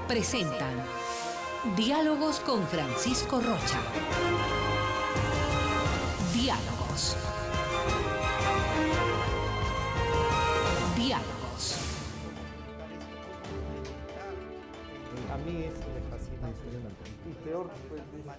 presentan Diálogos con Francisco Rocha. Diálogos. Diálogos. A mí eso me fascina. Y peor, pues,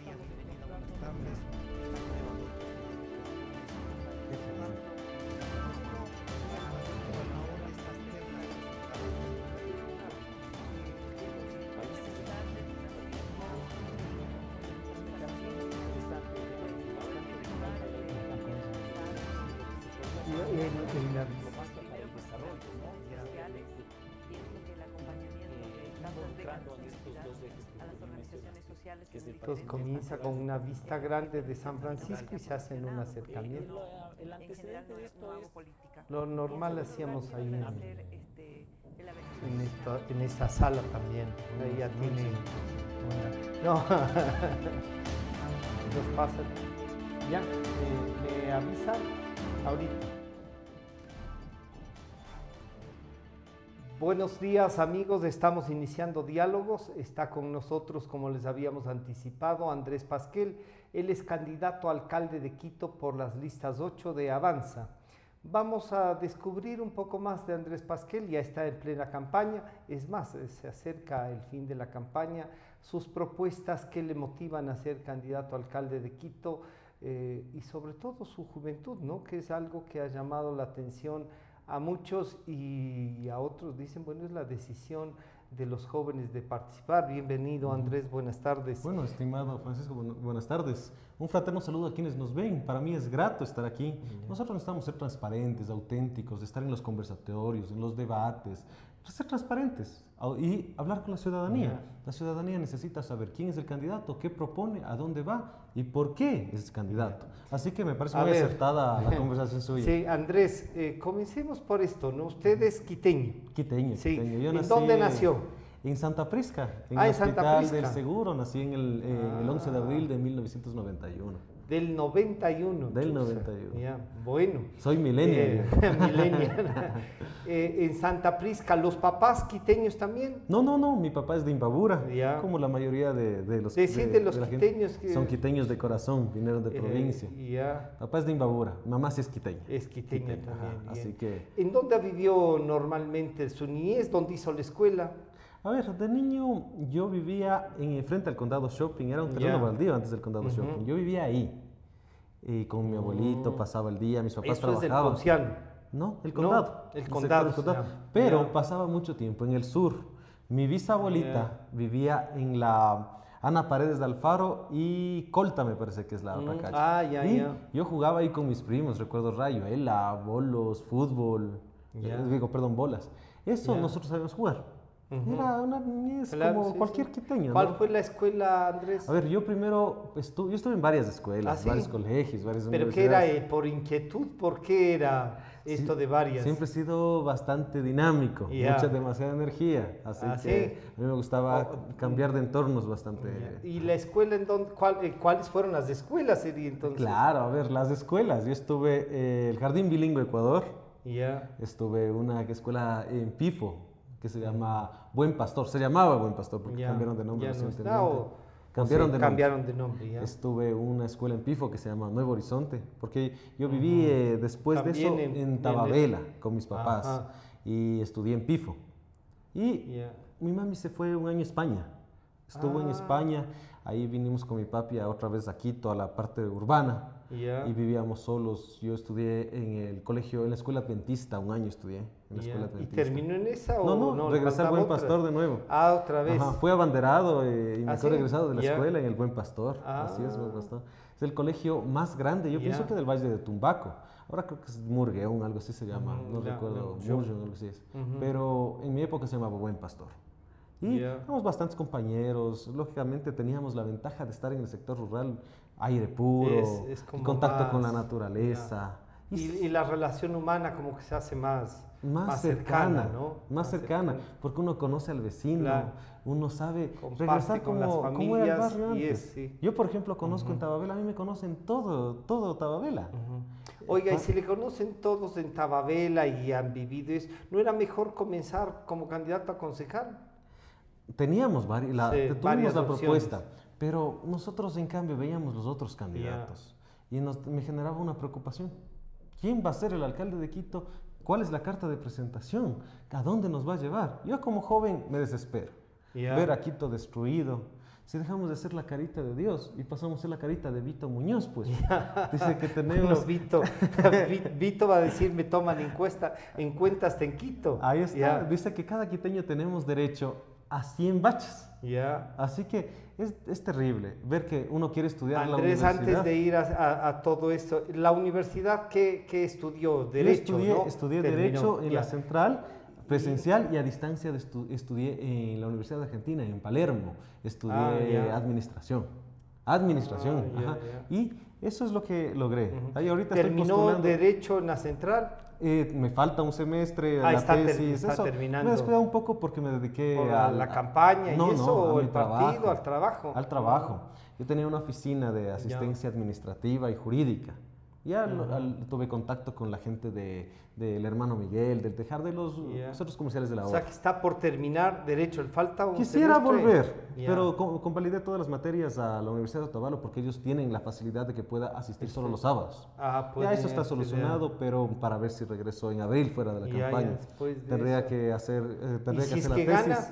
entonces comienza con una vista grande de San Francisco y se hacen un acercamiento. El antecedente de esto es Lo normal hacíamos ahí en esta sala también. Ahí ya tiene no. Nos pasa. Ya, me avisan ahorita. Buenos días amigos, estamos iniciando diálogos. Está con nosotros, como les habíamos anticipado, Andrés Pasquel. Él es candidato a alcalde de Quito por las listas 8 de Avanza. Vamos a descubrir un poco más de Andrés Pasquel, ya está en plena campaña. Es más, se acerca el fin de la campaña, sus propuestas que le motivan a ser candidato a alcalde de Quito y sobre todo su juventud, ¿no? Que es algo que ha llamado la atención a muchos y a otros dicen, bueno, es la decisión de los jóvenes de participar. Bienvenido Andrés, buenas tardes. Bueno, estimado Francisco, buenas tardes. Un fraterno saludo a quienes nos ven. Para mí es grato estar aquí. Nosotros necesitamos ser transparentes, auténticos, estar en los conversatorios, en los debates, ser transparentes y hablar con la ciudadanía. La ciudadanía necesita saber quién es el candidato, qué propone, a dónde va y por qué es candidato. Así que me parece muy acertada la conversación suya. Sí, Andrés, comencemos por esto, ¿no? Usted es quiteño. Quiteño, sí. quiteño. Yo ¿En dónde nació? En Santa Prisca, en el Hospital del Seguro. Nací en el 11 de abril de 1991. Del 91. Del 91. Ya, bueno. Soy millennial. Millennial. En Santa Prisca, ¿los papás quiteños también? No, mi papá es de Imbabura, ya. Como la mayoría de los los quiteños. Son quiteños de corazón, vinieron de provincia. Ya. Papá es de Imbabura, mamá sí es quiteña. Es quiteña también. Así que... ¿En dónde vivió normalmente su niñez? ¿Dónde hizo la escuela? A ver, de niño yo vivía frente al Condado Shopping, era un terreno baldío antes del Condado Shopping. Yo vivía ahí, y con mi abuelito pasaba el día, mis papás trabajaban. ¿Eso es el Ponciano? No, el condado. No, el condado. Pero pasaba mucho tiempo en el sur. Mi bisabuelita vivía en la Ana Paredes de Alfaro y Colta, me parece que es la otra calle. Yo jugaba ahí con mis primos, recuerdo rayuela, bolos, fútbol, bolas. Eso nosotros sabíamos jugar. Era una niñez como cualquier quiteño. ¿Cuál fue la escuela, Andrés? A ver, yo primero yo estuve en varias escuelas, varios colegios, varias universidades. ¿Pero qué era? ¿Por inquietud? ¿Por qué era esto de varias? Siempre he sido bastante dinámico, demasiada energía, así que a mí me gustaba cambiar de entornos bastante. ¿Y la escuela en dónde? ¿Cuáles fueron las escuelas entonces? Claro, a ver, las escuelas. Yo estuve el Jardín Bilingüe Ecuador, estuve una escuela en Pifo, que se llama Buen Pastor, se llamaba Buen Pastor porque cambiaron de nombre recientemente. Cambiaron de nombre. Estuve en una escuela en Pifo que se llama Nuevo Horizonte, porque yo viví después también de eso en Tababela con mis papás y estudié en Pifo. Y mi mami se fue un año a España, estuvo en España, ahí vinimos con mi papi otra vez a Quito, a la parte urbana. Y vivíamos solos. Yo estudié en la escuela adventista, un año estudié en la escuela adventista. ¿Y terminó en esa o no? Regresé al Buen Pastor de nuevo. Otra vez. Fui abanderado y me fui regresado de la escuela en el Buen Pastor. Así es, Buen Pastor. Es el colegio más grande, yo pienso que del Valle de Tumbaco. Ahora creo que es Murgueón, algo así se llama. No recuerdo, Murgueón, algo así es. Pero en mi época se llamaba Buen Pastor. Y éramos bastantes compañeros, lógicamente teníamos la ventaja de estar en el sector rural, aire puro, contacto con la naturaleza. Y la relación humana como que se hace más cercana, ¿no? Más cercana, porque uno conoce al vecino, uno sabe regresar con las familias, cómo era el barrio antes. Yo, por ejemplo, conozco en Tababela, a mí me conocen todo Tababela. Oiga, y si le conocen todos en Tababela y han vivido eso, ¿no era mejor comenzar como candidato a concejal? teníamos tuvimos varias la opciones. propuesta, pero nosotros en cambio veíamos los otros candidatos y me generaba una preocupación. ¿Quién va a ser el alcalde de Quito? ¿Cuál es la carta de presentación? ¿A dónde nos va a llevar? Yo como joven me desespero. Ver a Quito destruido. Si dejamos de ser la carita de Dios y pasamos a ser la carita de Vito Muñoz, pues. Dice que tenemos... Vito va a decir, me toman en cuenta hasta en Quito. Ahí está. Dice que cada quiteño tenemos derecho a 100 baches. Así que es terrible ver que uno quiere estudiar en la universidad. Antes de ir a todo esto, ¿la universidad qué estudió? Derecho, Yo estudié Derecho en la Central, presencial, y a distancia estudié en la Universidad de Argentina, en Palermo. Estudié Administración. Y eso es lo que logré. Ahí ahorita ¿Terminó Derecho en la Central? Me falta un semestre, la tesis. Está terminando. Me descuidé un poco porque me dediqué a la campaña o el partido, al trabajo. Al trabajo. Yo tenía una oficina de asistencia administrativa y jurídica. Ya tuve contacto con la gente del hermano Miguel, del Tejar, de los centros comerciales de la obra. O sea, que está por terminar Derecho, el falta un Quisiera semestre. volver, pero convalidé todas las materias a la Universidad de Otavalo porque ellos tienen la facilidad de que pueda asistir solo los sábados. Ya eso está solucionado, pero para ver si regreso en abril fuera de la campaña. Tendría que hacer la tesis. Gana,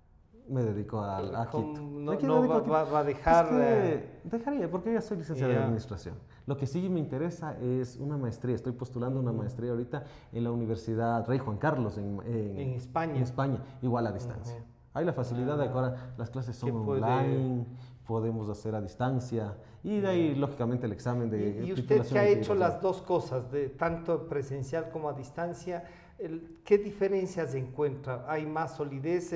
me dedico a Quito. No va a dejar... dejaría, porque ya soy licenciado en Administración. Lo que sí me interesa es una maestría. Estoy postulando una maestría ahorita en la Universidad Rey Juan Carlos en España. En España, igual a distancia. Hay la facilidad de que ahora las clases son online, podemos hacer a distancia, y de ahí, lógicamente, el examen de ¿Y usted que ha hecho las dos cosas, tanto presencial como a distancia, qué diferencias encuentra? ¿Hay más solidez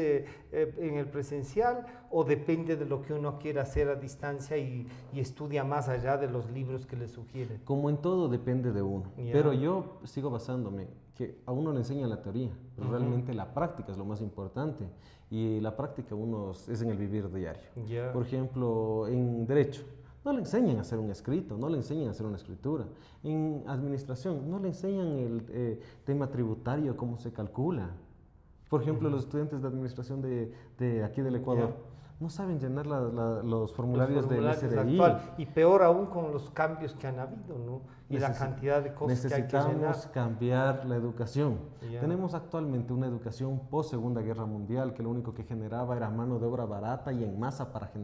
en el presencial o depende de lo que uno quiera hacer a distancia y estudia más allá de los libros que le sugieren? Como en todo depende de uno, pero yo sigo basándome que a uno le enseña la teoría, pero realmente la práctica es lo más importante, y la práctica es en el vivir diario. Por ejemplo, en Derecho, no le enseñan a hacer un escrito, no le enseñan a hacer una escritura. En Administración, no le enseñan el tema tributario, cómo se calcula. Por ejemplo, los estudiantes de Administración de aquí del Ecuador no saben llenar los formularios del SDI. Y peor aún con los cambios que han habido, ¿no? Y la cantidad de cosas que hay que llenar. Necesitamos cambiar la educación. Tenemos actualmente una educación post-Segunda Guerra Mundial que lo único que generaba era mano de obra barata y en masa para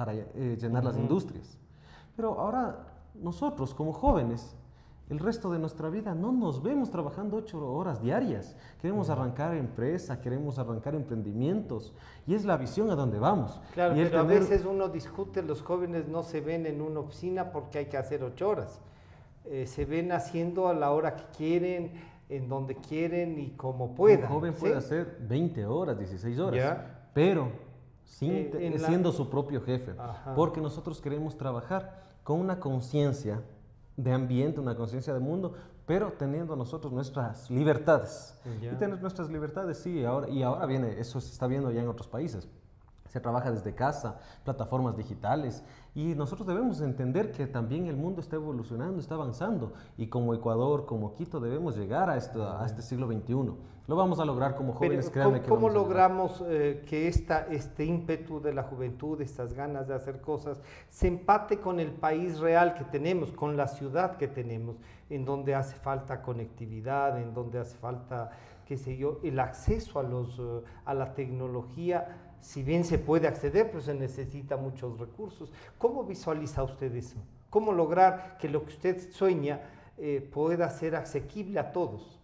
llenar las industrias. Pero ahora nosotros como jóvenes, el resto de nuestra vida no nos vemos trabajando 8 horas diarias. Queremos arrancar empresa, queremos arrancar emprendimientos, y es la visión a donde vamos. Claro, pero a veces uno discute, los jóvenes no se ven en una oficina porque hay que hacer 8 horas. Se ven haciendo a la hora que quieren, en donde quieren y como puedan. Un joven puede hacer 20 horas, 16 horas, pero siendo su propio jefe. Porque nosotros queremos trabajar con una conciencia de ambiente, una conciencia de mundo, pero teniendo nosotros nuestras libertades. Y tener nuestras libertades, sí, ahora viene, eso se está viendo ya en otros países. Se trabaja desde casa, plataformas digitales, y nosotros debemos entender que también el mundo está evolucionando, está avanzando, y como Ecuador, como Quito, debemos llegar a este siglo XXI. Lo vamos a lograr como jóvenes. ¿Cómo logramos que este ímpetu de la juventud, estas ganas de hacer cosas, se empate con el país real que tenemos, con la ciudad que tenemos, en donde hace falta conectividad, en donde hace falta, qué sé yo, el acceso a la tecnología? Si bien se puede acceder, pero se necesita muchos recursos. ¿Cómo visualiza usted eso? ¿Cómo lograr que lo que usted sueña pueda ser asequible a todos?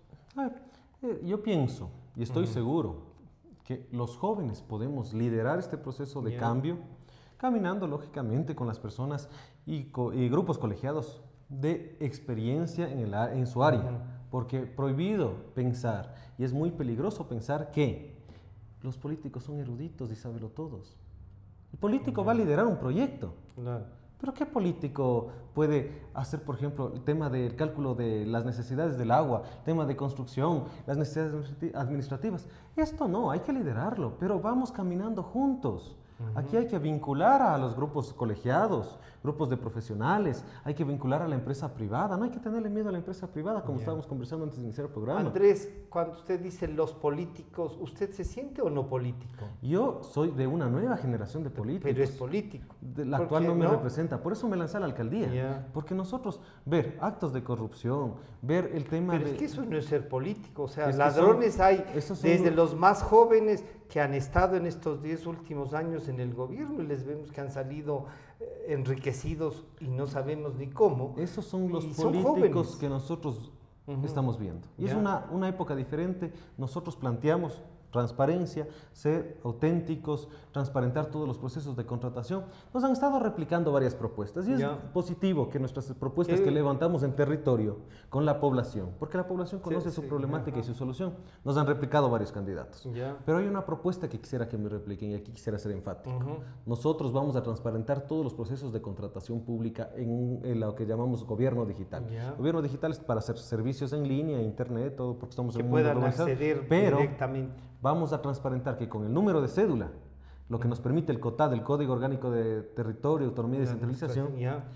Yo pienso y estoy seguro que los jóvenes podemos liderar este proceso de cambio, caminando lógicamente con las personas y grupos colegiados de experiencia en su área, porque prohibido pensar, y es muy peligroso pensar que los políticos son eruditos y sábelo todos. El político va a liderar un proyecto. Pero ¿qué político puede hacer, por ejemplo, el tema del cálculo de las necesidades del agua, el tema de construcción, las necesidades administrativas? Esto no, hay que liderarlo, pero vamos caminando juntos. Aquí hay que vincular a los grupos colegiados, grupos de profesionales, hay que vincular a la empresa privada, no hay que tenerle miedo a la empresa privada, como estábamos conversando antes de iniciar el programa. Andrés, cuando usted dice los políticos, ¿usted se siente o no político? Yo soy de una nueva generación de políticos. Pero es político. La actual no me representa, por eso me lancé a la alcaldía. Porque nosotros, ver actos de corrupción, ver el tema Pero es que eso no es ser político, o sea, es ladrones hay desde los más jóvenes que han estado en estos 10 últimos años en el gobierno y les vemos que han salido enriquecidos y no sabemos ni cómo. Esos son los políticos que nosotros estamos viendo. Y es una época diferente. Nosotros planteamos transparencia, ser auténticos, transparentar todos los procesos de contratación. Nos han estado replicando varias propuestas y es positivo que nuestras propuestas que levantamos en territorio con la población, porque la población conoce su problemática y su solución, nos han replicado varios candidatos. Pero hay una propuesta que quisiera que me repliquen y aquí quisiera ser enfático. Nosotros vamos a transparentar todos los procesos de contratación pública en lo que llamamos gobierno digital. Gobierno digital es para hacer servicios en línea, internet, todo, porque estamos en un mundo globalizado. Acceder directamente. Vamos a transparentar que con el número de cédula, lo que nos permite el COTAD, el Código Orgánico de Territorio, Autonomía y Descentralización,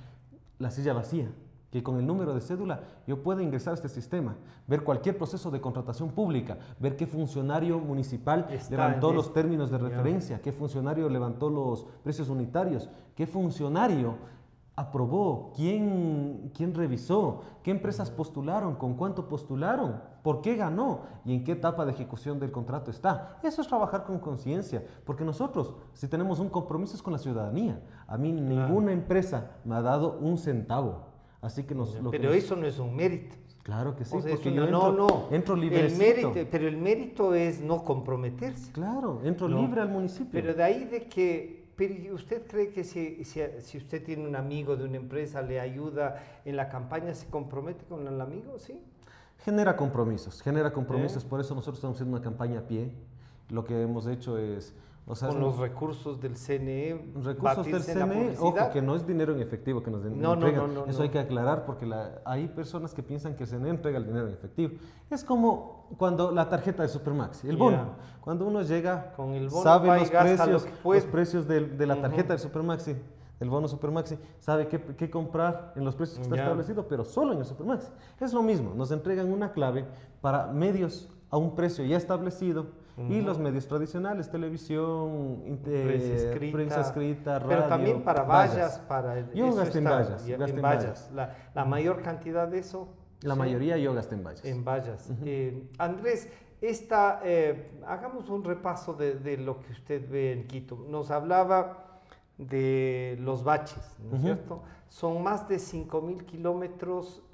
la silla vacía, que con el número de cédula yo pueda ingresar a este sistema, ver cualquier proceso de contratación pública, ver qué funcionario municipal levantó los términos de referencia, qué funcionario levantó los precios unitarios, qué funcionario aprobó, quién revisó, qué empresas postularon, con cuánto postularon, por qué ganó y en qué etapa de ejecución del contrato está. Eso es trabajar con conciencia, porque nosotros, si tenemos un compromiso es con la ciudadanía. A mí ninguna empresa me ha dado un centavo, así que Pero eso no es un mérito. Claro que sí, O sea, porque yo entro librecito. Pero el mérito es no comprometerse. Claro, entro libre al municipio. Pero de ahí de que... Pero ¿usted cree que si usted tiene un amigo de una empresa, le ayuda en la campaña, se compromete con el amigo? ¿Sí? Genera compromisos, por eso nosotros estamos haciendo una campaña a pie. Lo que hemos hecho es... con los recursos del CNE. Recursos del CNE, ojo, que no es dinero en efectivo que nos entregan. Eso hay que aclarar porque hay personas que piensan que el CNE entrega el dinero en efectivo. Es como cuando la tarjeta de Supermaxi, el bono. Cuando uno llega, con el bono, sabe los precios de la tarjeta del Supermaxi, del bono Supermaxi, sabe qué comprar en los precios que está establecido, pero solo en el Supermaxi. Es lo mismo, nos entregan una clave para medios a un precio ya establecido. Y los medios tradicionales, televisión, prensa escrita, radio. Pero también para vallas. Yo gasté en vallas. En vallas. La mayor cantidad de eso. La mayoría yo gasté en vallas. En vallas. Andrés, hagamos un repaso de lo que usted ve en Quito. Nos hablaba de los baches, ¿no es cierto? Son más de 5.000 kilómetros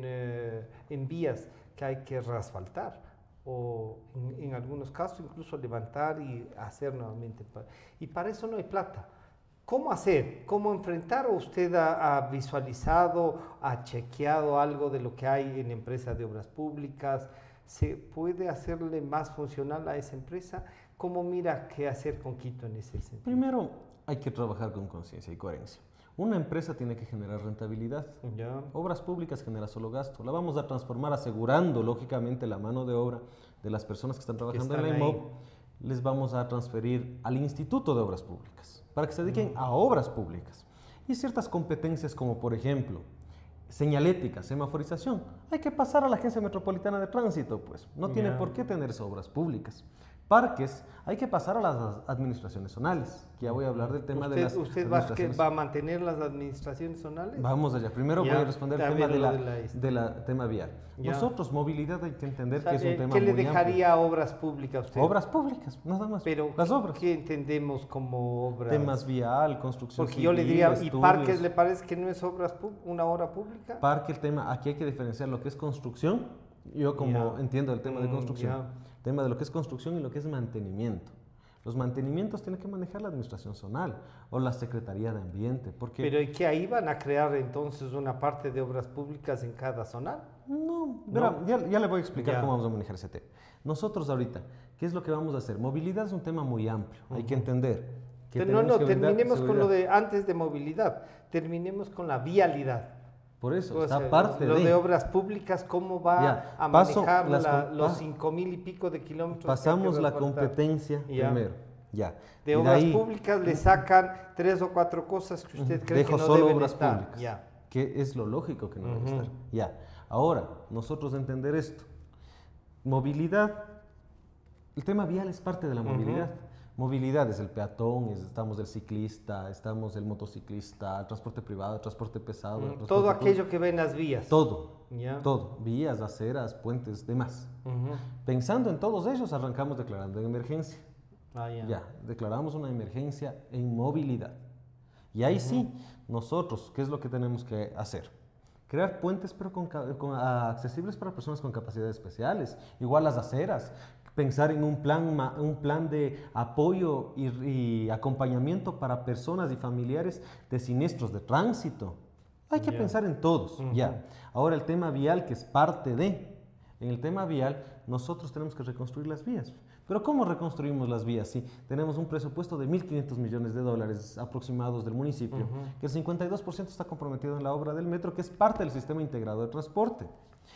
en vías que hay que reasfaltar. O en algunos casos incluso levantar y hacer nuevamente. Y para eso no hay plata. ¿Cómo hacer? ¿Cómo enfrentar? ¿O usted ha visualizado, ha chequeado algo de lo que hay en empresas de obras públicas? ¿Se puede hacerle más funcional a esa empresa? ¿Cómo mira qué hacer con Quito en ese sentido? Primero, hay que trabajar con conciencia y coherencia. Una empresa tiene que generar rentabilidad. Obras públicas genera solo gasto. La vamos a transformar asegurando, lógicamente, la mano de obra de las personas que están trabajando en la IMOB. Les vamos a transferir al Instituto de Obras Públicas para que se dediquen a obras públicas. Y ciertas competencias como, por ejemplo, señalética, semaforización, hay que pasar a la Agencia Metropolitana de Tránsito, pues. No tiene por qué tenerse obras públicas. Parques, hay que pasar a las administraciones zonales, que ya voy a hablar del tema de las administraciones. ¿Usted va a mantener las administraciones zonales? Vamos allá. Primero voy a responder el tema tema vial. Nosotros, movilidad, hay que entender que es un tema muy amplio. ¿Qué le dejaría a obras públicas a usted? Obras públicas, nada más. Pero las obras. ¿qué entendemos como obras? Temas vial, construcción Porque civil, yo le diría, estudios. ¿y parques le parece que no es una obra pública? Parque, el tema, aquí hay que diferenciar lo que es construcción. Yo como entiendo el tema de construcción. Tema de lo que es construcción y lo que es mantenimiento. Los mantenimientos tiene que manejar la administración zonal o la Secretaría de Ambiente. Porque ¿pero y que ahí van a crear entonces una parte de obras públicas en cada zonal? No, verá, ya le voy a explicar cómo vamos a manejar ese tema. Nosotros ahorita, ¿qué es lo que vamos a hacer? Movilidad es un tema muy amplio, hay que entender. Que terminemos con lo de antes de movilidad, terminemos con la vialidad. Por eso, está parte lo de obras públicas, ¿cómo va a manejar los 5.000 y pico de kilómetros? Pasamos la competencia primero. Ya. De obras públicas le sacan 3 o 4 cosas que usted cree que no solo deben obras estar. públicas, Ya. que es lo lógico que no debe estar. Ya. Ahora, nosotros entender esto. Movilidad, el tema vial es parte de la movilidad. Movilidad es el peatón, estamos el ciclista, estamos el motociclista, el transporte privado, el transporte pesado. El transporte todo aquello que ve en las vías. Todo, todo. Vías, aceras, puentes, demás. Pensando en todos ellos, arrancamos declarando en emergencia. Ya, declaramos una emergencia en movilidad. Y ahí sí, nosotros, ¿qué es lo que tenemos que hacer? Crear puentes pero accesibles para personas con capacidades especiales, igual las aceras, pensar en un plan de apoyo y acompañamiento para personas y familiares de siniestros de tránsito. Hay que pensar en todos, ya. Ahora el tema vial, que es parte de, en el tema vial, nosotros tenemos que reconstruir las vías. Pero ¿cómo reconstruimos las vías? Sí, tenemos un presupuesto de 1.500 millones de dólares aproximados del municipio, que el 52% está comprometido en la obra del metro, que es parte del sistema integrado de transporte.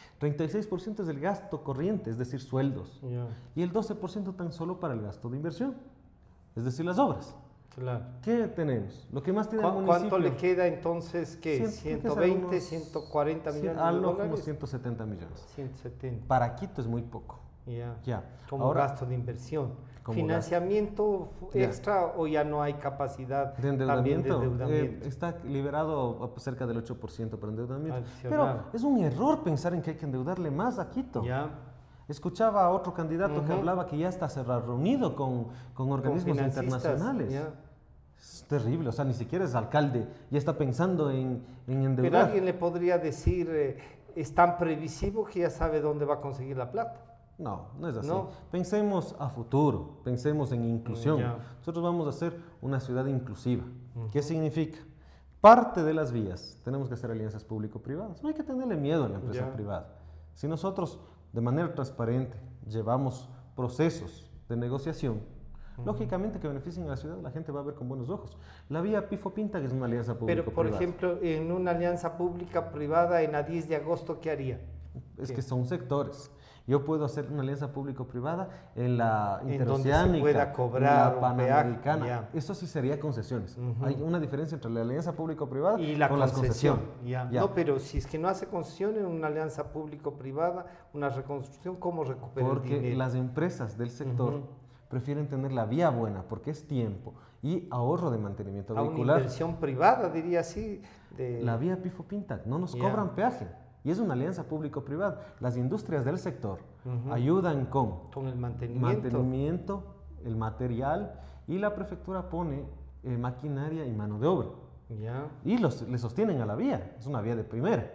36% es el gasto corriente, es decir, sueldos. Y el 12% tan solo para el gasto de inversión, es decir, las obras. Claro. ¿Qué tenemos? Lo que más tiene el municipio. ¿Cuánto le queda entonces? ¿Qué? 120, 140 millones de dólares. Como 170 millones. 170. Para Quito es muy poco. Ya. Como gasto de inversión. ¿Financiamiento extra o ya no hay capacidad de endeudamiento? También de endeudamiento? Está liberado cerca del 8% para endeudamiento. Pero es un error pensar en que hay que endeudarle más a Quito. Escuchaba a otro candidato que hablaba que ya está reunido con organismos internacionales. Es terrible, o sea, ni siquiera es alcalde, ya está pensando en endeudar. Pero alguien le podría decir, es tan previsivo que ya sabe dónde va a conseguir la plata. No, no es así. Pensemos a futuro, pensemos en inclusión. Nosotros vamos a hacer una ciudad inclusiva. ¿Qué significa? Parte de las vías tenemos que hacer alianzas público-privadas. No hay que tenerle miedo a la empresa privada. Si nosotros de manera transparente llevamos procesos de negociación, lógicamente que beneficien a la ciudad, la gente va a ver con buenos ojos. La vía Pifo Pinta, que es una alianza público-privada. Pero, por ejemplo, en una alianza pública-privada en la 10 de agosto, ¿qué haría? Es que son sectores. Yo puedo hacer una alianza público-privada en la interoceánica, donde se pueda cobrar en la panamericana. Eso sí sería concesiones. Hay una diferencia entre la alianza público-privada y con las concesiones. No, pero si es que no hace concesión en una alianza público-privada, una reconstrucción, ¿cómo recupera el dinero? Porque las empresas del sector prefieren tener la vía buena, porque es tiempo y ahorro de mantenimiento vehicular. Una inversión privada, diría así. La vía Pifo Pinta, no nos cobran peaje. Y es una alianza público-privada. Las industrias del sector ayudan con el mantenimiento, el material, y la prefectura pone maquinaria y mano de obra. Y le sostienen a la vía. Es una vía de primera.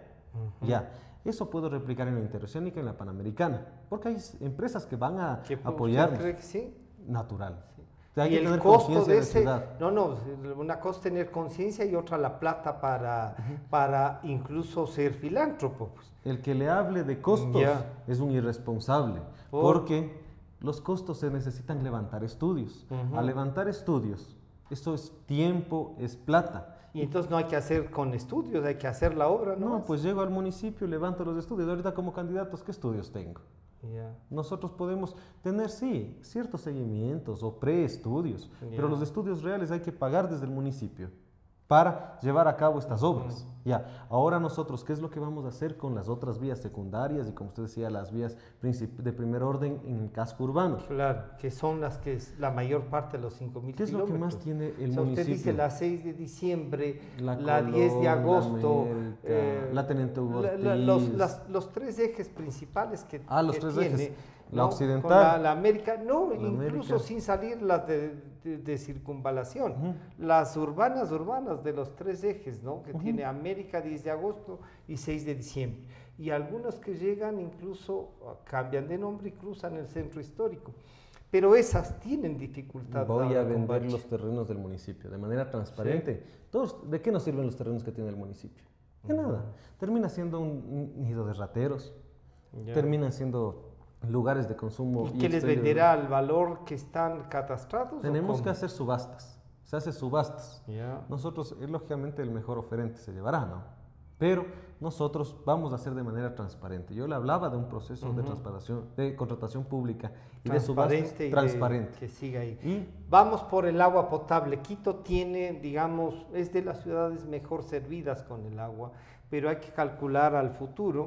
Eso puedo replicar en la interoceánica y en la panamericana. Porque hay empresas que van a apoyarnos. ¿Cree que sí? Natural. Hay que tener costo de ese, una cosa es tener conciencia y otra la plata para incluso ser filántropo. Pues. El que le hable de costos es un irresponsable, porque los costos se necesitan levantar estudios. Al levantar estudios, eso es tiempo, es plata. Y entonces no hay que hacer con estudios, hay que hacer la obra, ¿no? No, pues llego al municipio y levanto los estudios. Ahorita como candidatos, ¿qué estudios tengo? Nosotros podemos tener, sí, ciertos seguimientos o preestudios, pero los estudios reales hay que pagar desde el municipio para llevar a cabo estas obras. Ahora nosotros, ¿qué es lo que vamos a hacer con las otras vías secundarias y, como usted decía, las vías de primer orden en el casco urbano? Claro, que son las que es la mayor parte de los 5.000 kilómetros. ¿Qué es lo que más tiene el municipio? Usted dice la 6 de diciembre, la 10 de agosto, la Teniente Hugo los 3 ejes principales que los 3 tiene, ejes. La occidental. La América, incluso sin salir las de circunvalación. Las urbanas de los 3 ejes, ¿no? Que tiene América, 10 de agosto y 6 de diciembre. Y algunos que llegan incluso cambian de nombre y cruzan el centro histórico. Pero esas tienen dificultad. Voy a vender los terrenos del municipio de manera transparente. ¿De qué nos sirven los terrenos que tiene el municipio? De nada. Termina siendo un nido de rateros. Termina siendo lugares de consumo. ¿Y qué les venderá al valor que están catastrados? Tenemos que hacer subastas. Se hace subastas. Nosotros, lógicamente, el mejor oferente se llevará, ¿no? pero nosotros vamos a hacer de manera transparente. Yo le hablaba de un proceso de contratación pública y de subastas transparente. Que siga ahí. Vamos por el agua potable. Quito tiene, digamos, es de las ciudades mejor servidas con el agua, pero hay que calcular al futuro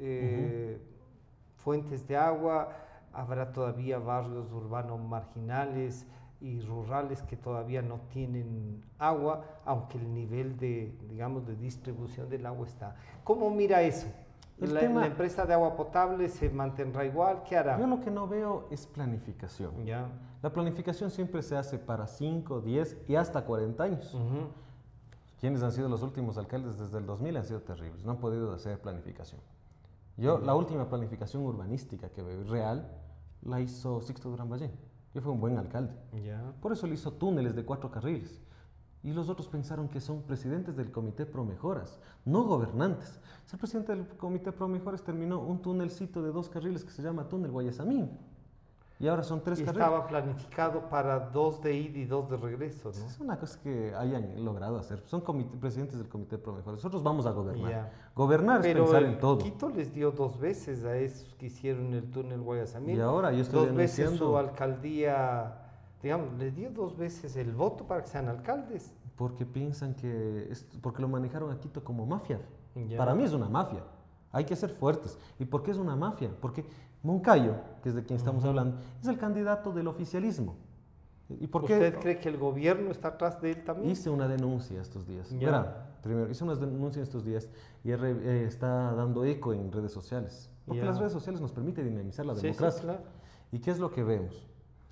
fuentes de agua. Habrá todavía barrios urbanos marginales y rurales que todavía no tienen agua, aunque el nivel de, digamos, de distribución del agua está. ¿Cómo mira eso? La empresa de agua potable se mantendrá igual, ¿qué hará? Yo lo que no veo es planificación. Ya. La planificación siempre se hace para 5, 10 y hasta 40 años. Quienes han sido los últimos alcaldes desde el 2000 han sido terribles, no han podido hacer planificación. La última planificación urbanística que veo real la hizo Sixto Durán Ballén. Yo fui un buen alcalde. Por eso le hizo túneles de 4 carriles. Y los otros pensaron que son presidentes del Comité Promejoras, no gobernantes. El presidente del Comité Promejoras terminó un túnelcito de 2 carriles que se llama Túnel Guayasamín. Y ahora son 3 carriles. Estaba planificado para 2 de ida y 2 de regreso, ¿no? Es una cosa que hayan logrado hacer. Son presidentes del Comité Promejoras. Nosotros vamos a gobernar. Gobernar es pensar en todo. Quito les dio 2 veces a esos que hicieron el túnel Guayasamín. Y ahora yo estoy 2 veces su alcaldía, digamos, les dio 2 veces el voto para que sean alcaldes. Porque piensan porque lo manejaron a Quito como mafia. Para mí es una mafia. Hay que ser fuertes. ¿Y por qué es una mafia? Porque Moncayo, que es de quien estamos hablando, es el candidato del oficialismo. ¿Y por qué? ¿Usted cree que el gobierno está atrás de él también? Hice una denuncia estos días. Primero, hice una denuncia estos días y está dando eco en redes sociales. Porque las redes sociales nos permiten dinamizar la democracia. Sí, claro. ¿Y qué es lo que vemos?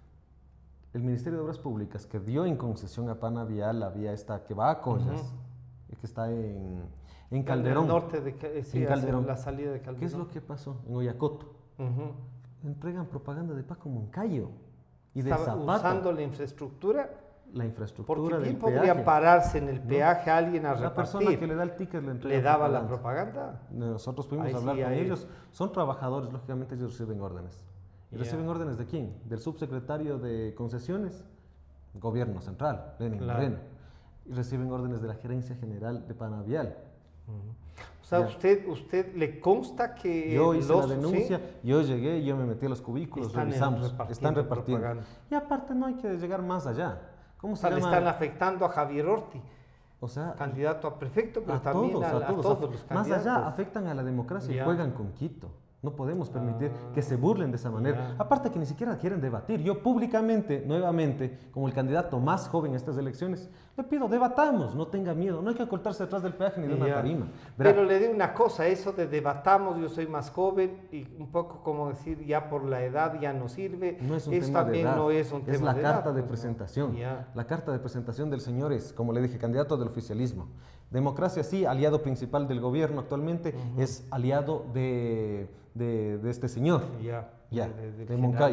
El Ministerio de Obras Públicas, que dio en concesión a Panavial la vía esta que va a Collas, que está en Calderón. En el norte de en Calderón. La salida de Calderón. ¿Qué es lo que pasó? En Oyacoto. Entregan propaganda de Paco Moncayo y de Zapata. Usando la infraestructura. La infraestructura porque bien del podría peaje. pararse en el peaje a alguien a repartir. La persona que le da el ticket le entrega ¿Le daba la propaganda? Nosotros pudimos hablar con ellos. Son trabajadores, lógicamente ellos reciben órdenes. ¿Y reciben órdenes de quién? Del subsecretario de concesiones, gobierno central, Lenin Moreno. Y reciben órdenes de la gerencia general de Panavial. O sea, usted le consta que yo hice la denuncia, yo llegué, yo me metí a los cubículos, revisamos, están repartiendo. Y aparte no hay que llegar más allá. ¿Cómo se llama? Le están afectando a Javier Orti, o sea, candidato a prefecto, pero también a todos los candidatos. Más allá, afectan a la democracia y juegan con Quito. No podemos permitir que se burlen de esa manera. Aparte que ni siquiera quieren debatir. Yo públicamente, nuevamente, como el candidato más joven a estas elecciones, le pido, debatamos, no tenga miedo. No hay que ocultarse detrás del peaje ni de una tarima. Pero le digo una cosa, eso de debatamos, yo soy más joven, y un poco como decir, ya por la edad ya no sirve. No es un eso tema también de edad, no es un tema es la de carta edad, de presentación. La carta de presentación del señor es, como le dije, candidato del oficialismo. Democracia sí, aliado principal del gobierno actualmente, es aliado de este señor, de Moncayo.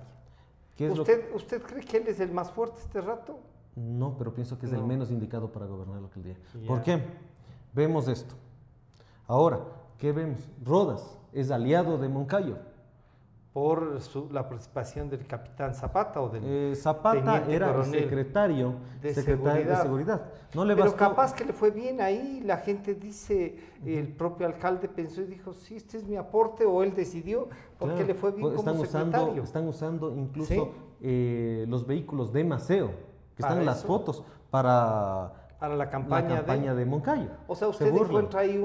¿Usted cree que él es el más fuerte este rato? No, pero pienso que es el menos indicado para gobernar la alcaldía. ¿Por qué? Vemos esto. Ahora, ¿qué vemos? Rodas es aliado de Moncayo. ¿Por la participación del capitán Zapata o del Zapata era el secretario de seguridad. No le bastó. Pero capaz que le fue bien ahí, la gente dice, el propio alcalde pensó y dijo, sí, este es mi aporte, o él decidió, porque le fue bien como secretario. Están usando incluso los vehículos de Maceo, que están en las fotos, para la campaña de Moncayo. O sea, usted encuentra ahí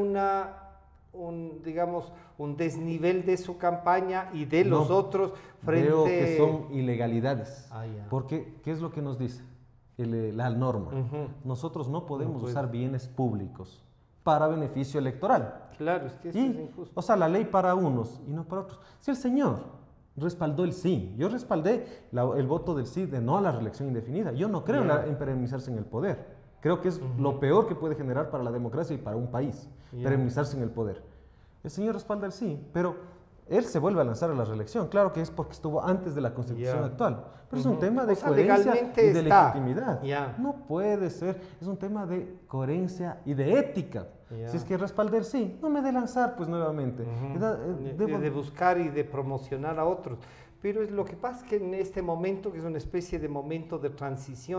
digamos, un desnivel de su campaña y de los otros frente... Creo que son ilegalidades. Porque, ¿qué es lo que nos dice la norma? Nosotros no podemos usar bienes públicos para beneficio electoral. Claro, es que eso es injusto. O sea, la ley para unos y no para otros. Si el señor respaldó el sí, yo respaldé el voto del sí de no a la reelección indefinida. Yo no creo en perennizarse en el poder. Creo que es lo peor que puede generar para la democracia y para un país, perennizarse en el poder. El señor respalda el sí, pero él se vuelve a lanzar a la reelección. Claro que es porque estuvo antes de la Constitución actual, pero es un tema de coherencia y de legitimidad. No puede ser, es un tema de coherencia y de ética. Si es que respalda el sí, no me de lanzar pues nuevamente. De buscar y de promocionar a otros. Pero lo que pasa es que en este momento, que es una especie de momento de transición,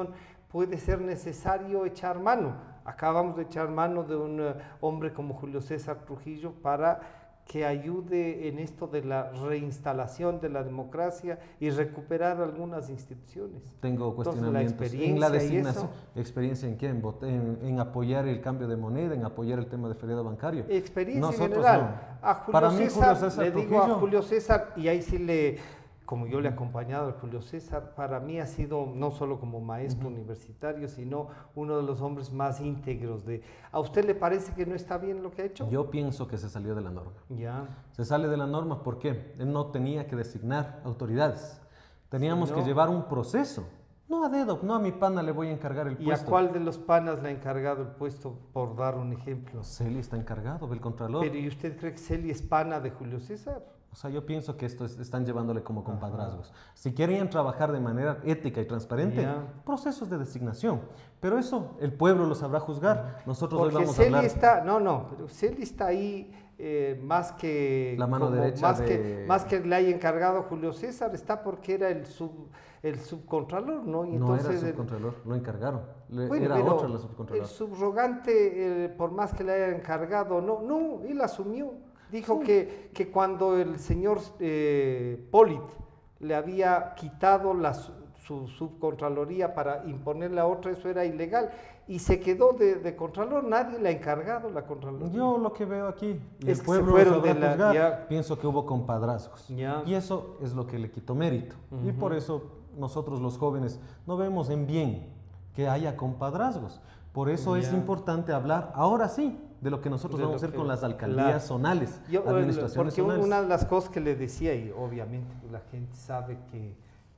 puede ser necesario echar mano. Acabamos de echar mano de un hombre como Julio César Trujillo para que ayude en esto de la reinstalación de la democracia y recuperar algunas instituciones. Tengo cuestionamientos. ¿En la designación? ¿Experiencia en qué? ¿En apoyar el cambio de moneda? ¿En apoyar el tema de feriado bancario? Experiencia Nosotros en general. No. A Julio Para César, mí, Julio César le digo Trujillo, a Julio César, y ahí sí como yo le he acompañado a Julio César, para mí ha sido no solo como maestro universitario, sino uno de los hombres más íntegros. ¿A usted le parece que no está bien lo que ha hecho? Yo pienso que se salió de la norma. Ya. Se sale de la norma, ¿por qué? Él no tenía que designar autoridades. Teníamos que llevar un proceso. No a dedo, no a mi pana le voy a encargar el puesto. ¿Y a cuál de los panas le ha encargado el puesto, por dar un ejemplo? Celi está encargado del Contralor. ¿Pero y usted cree que Celi es pana de Julio César? O sea, yo pienso que están llevándole como compadrazgos. Si querían trabajar de manera ética y transparente, procesos de designación. Pero eso el pueblo lo sabrá juzgar. Nosotros hoy vamos a hablar. Pero Celi está ahí más que la mano derecha más que le haya encargado Julio César, está porque era el subcontralor, ¿no? Y no entonces era el subcontralor, lo encargaron. Bueno, era otro el subcontralor. El subrogante, por más que le haya encargado, no, él asumió. Dijo que cuando el señor Polit le había quitado su subcontraloría para imponerle a otra, eso era ilegal. Y se quedó de contralor, nadie le ha encargado la contraloría. Yo lo que veo aquí, y es el que pueblo se fueron lo sabrá de la, juzgar, ya, pienso que hubo compadrazgos. Ya. Y eso es lo que le quitó mérito. Y por eso nosotros los jóvenes no vemos en bien que haya compadrazgos. Por eso es importante hablar, ahora sí, de lo que nosotros vamos a hacer con las alcaldías zonales, administraciones porque zonales. Una de las cosas que le decía, y obviamente la gente sabe que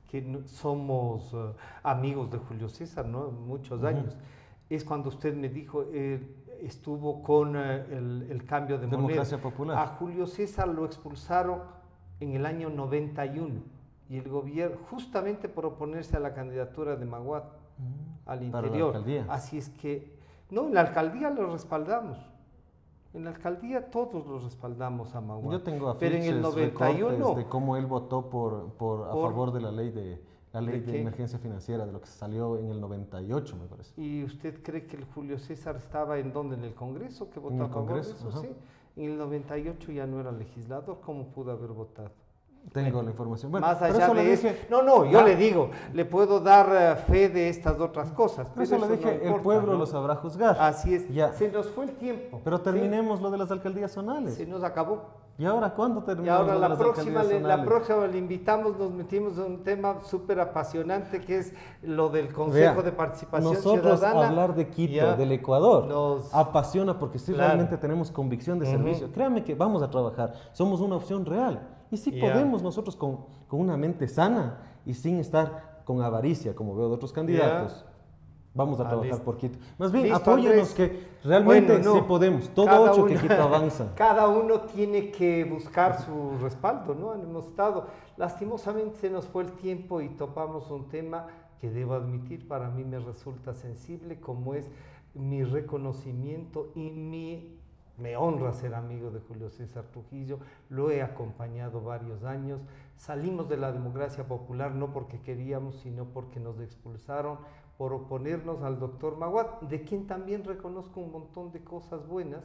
somos amigos de Julio César, ¿no? Muchos años, es cuando usted me dijo, estuvo con el cambio de Democracia moneda. Popular. A Julio César lo expulsaron en el año 91, y el gobierno, justamente por oponerse a la candidatura de Maguad al interior. Para la alcaldía. Así es que, no, en la alcaldía lo respaldamos. En la alcaldía todos los respaldamos a Maguad. Yo tengo pero en el 91 de cómo él votó a favor de la ley de emergencia financiera, de lo que se salió en el 98, me parece. ¿Y usted cree que el Julio César estaba en dónde? ¿En el Congreso? ¿Que votó en el a favor Congreso, de eso? Sí. En el 98 ya no era legislador, ¿cómo pudo haber votado? Tengo la información. Bueno, más allá de eso, yo le digo, le puedo dar fe de estas otras cosas. Pero eso le dije, el pueblo lo sabrá juzgar. Así es, ya. Se nos fue el tiempo. Pero terminemos lo de las alcaldías zonales. Se nos acabó. ¿Y ahora cuándo terminamos? Y ahora la próxima le invitamos, nos metimos en un tema súper apasionante que es lo del Consejo de Participación Ciudadana. Nosotros hablar de Quito, del Ecuador, nos apasiona porque sí realmente tenemos convicción de servicio. Créanme que vamos a trabajar, somos una opción real. Y sí podemos nosotros con una mente sana y sin estar con avaricia, como veo de otros candidatos. Vamos a trabajar por Quito. Más bien, apóyenos que realmente sí podemos. Todo 8 que Quito avanza. Cada uno tiene que buscar su respaldo, ¿no? Hemos estado, lastimosamente se nos fue el tiempo y topamos un tema que debo admitir, para mí me resulta sensible, como es mi reconocimiento y me honra ser amigo de Julio César Trujillo, lo he acompañado varios años, salimos de la democracia popular no porque queríamos, sino porque nos expulsaron por oponernos al doctor Maguad, de quien también reconozco un montón de cosas buenas,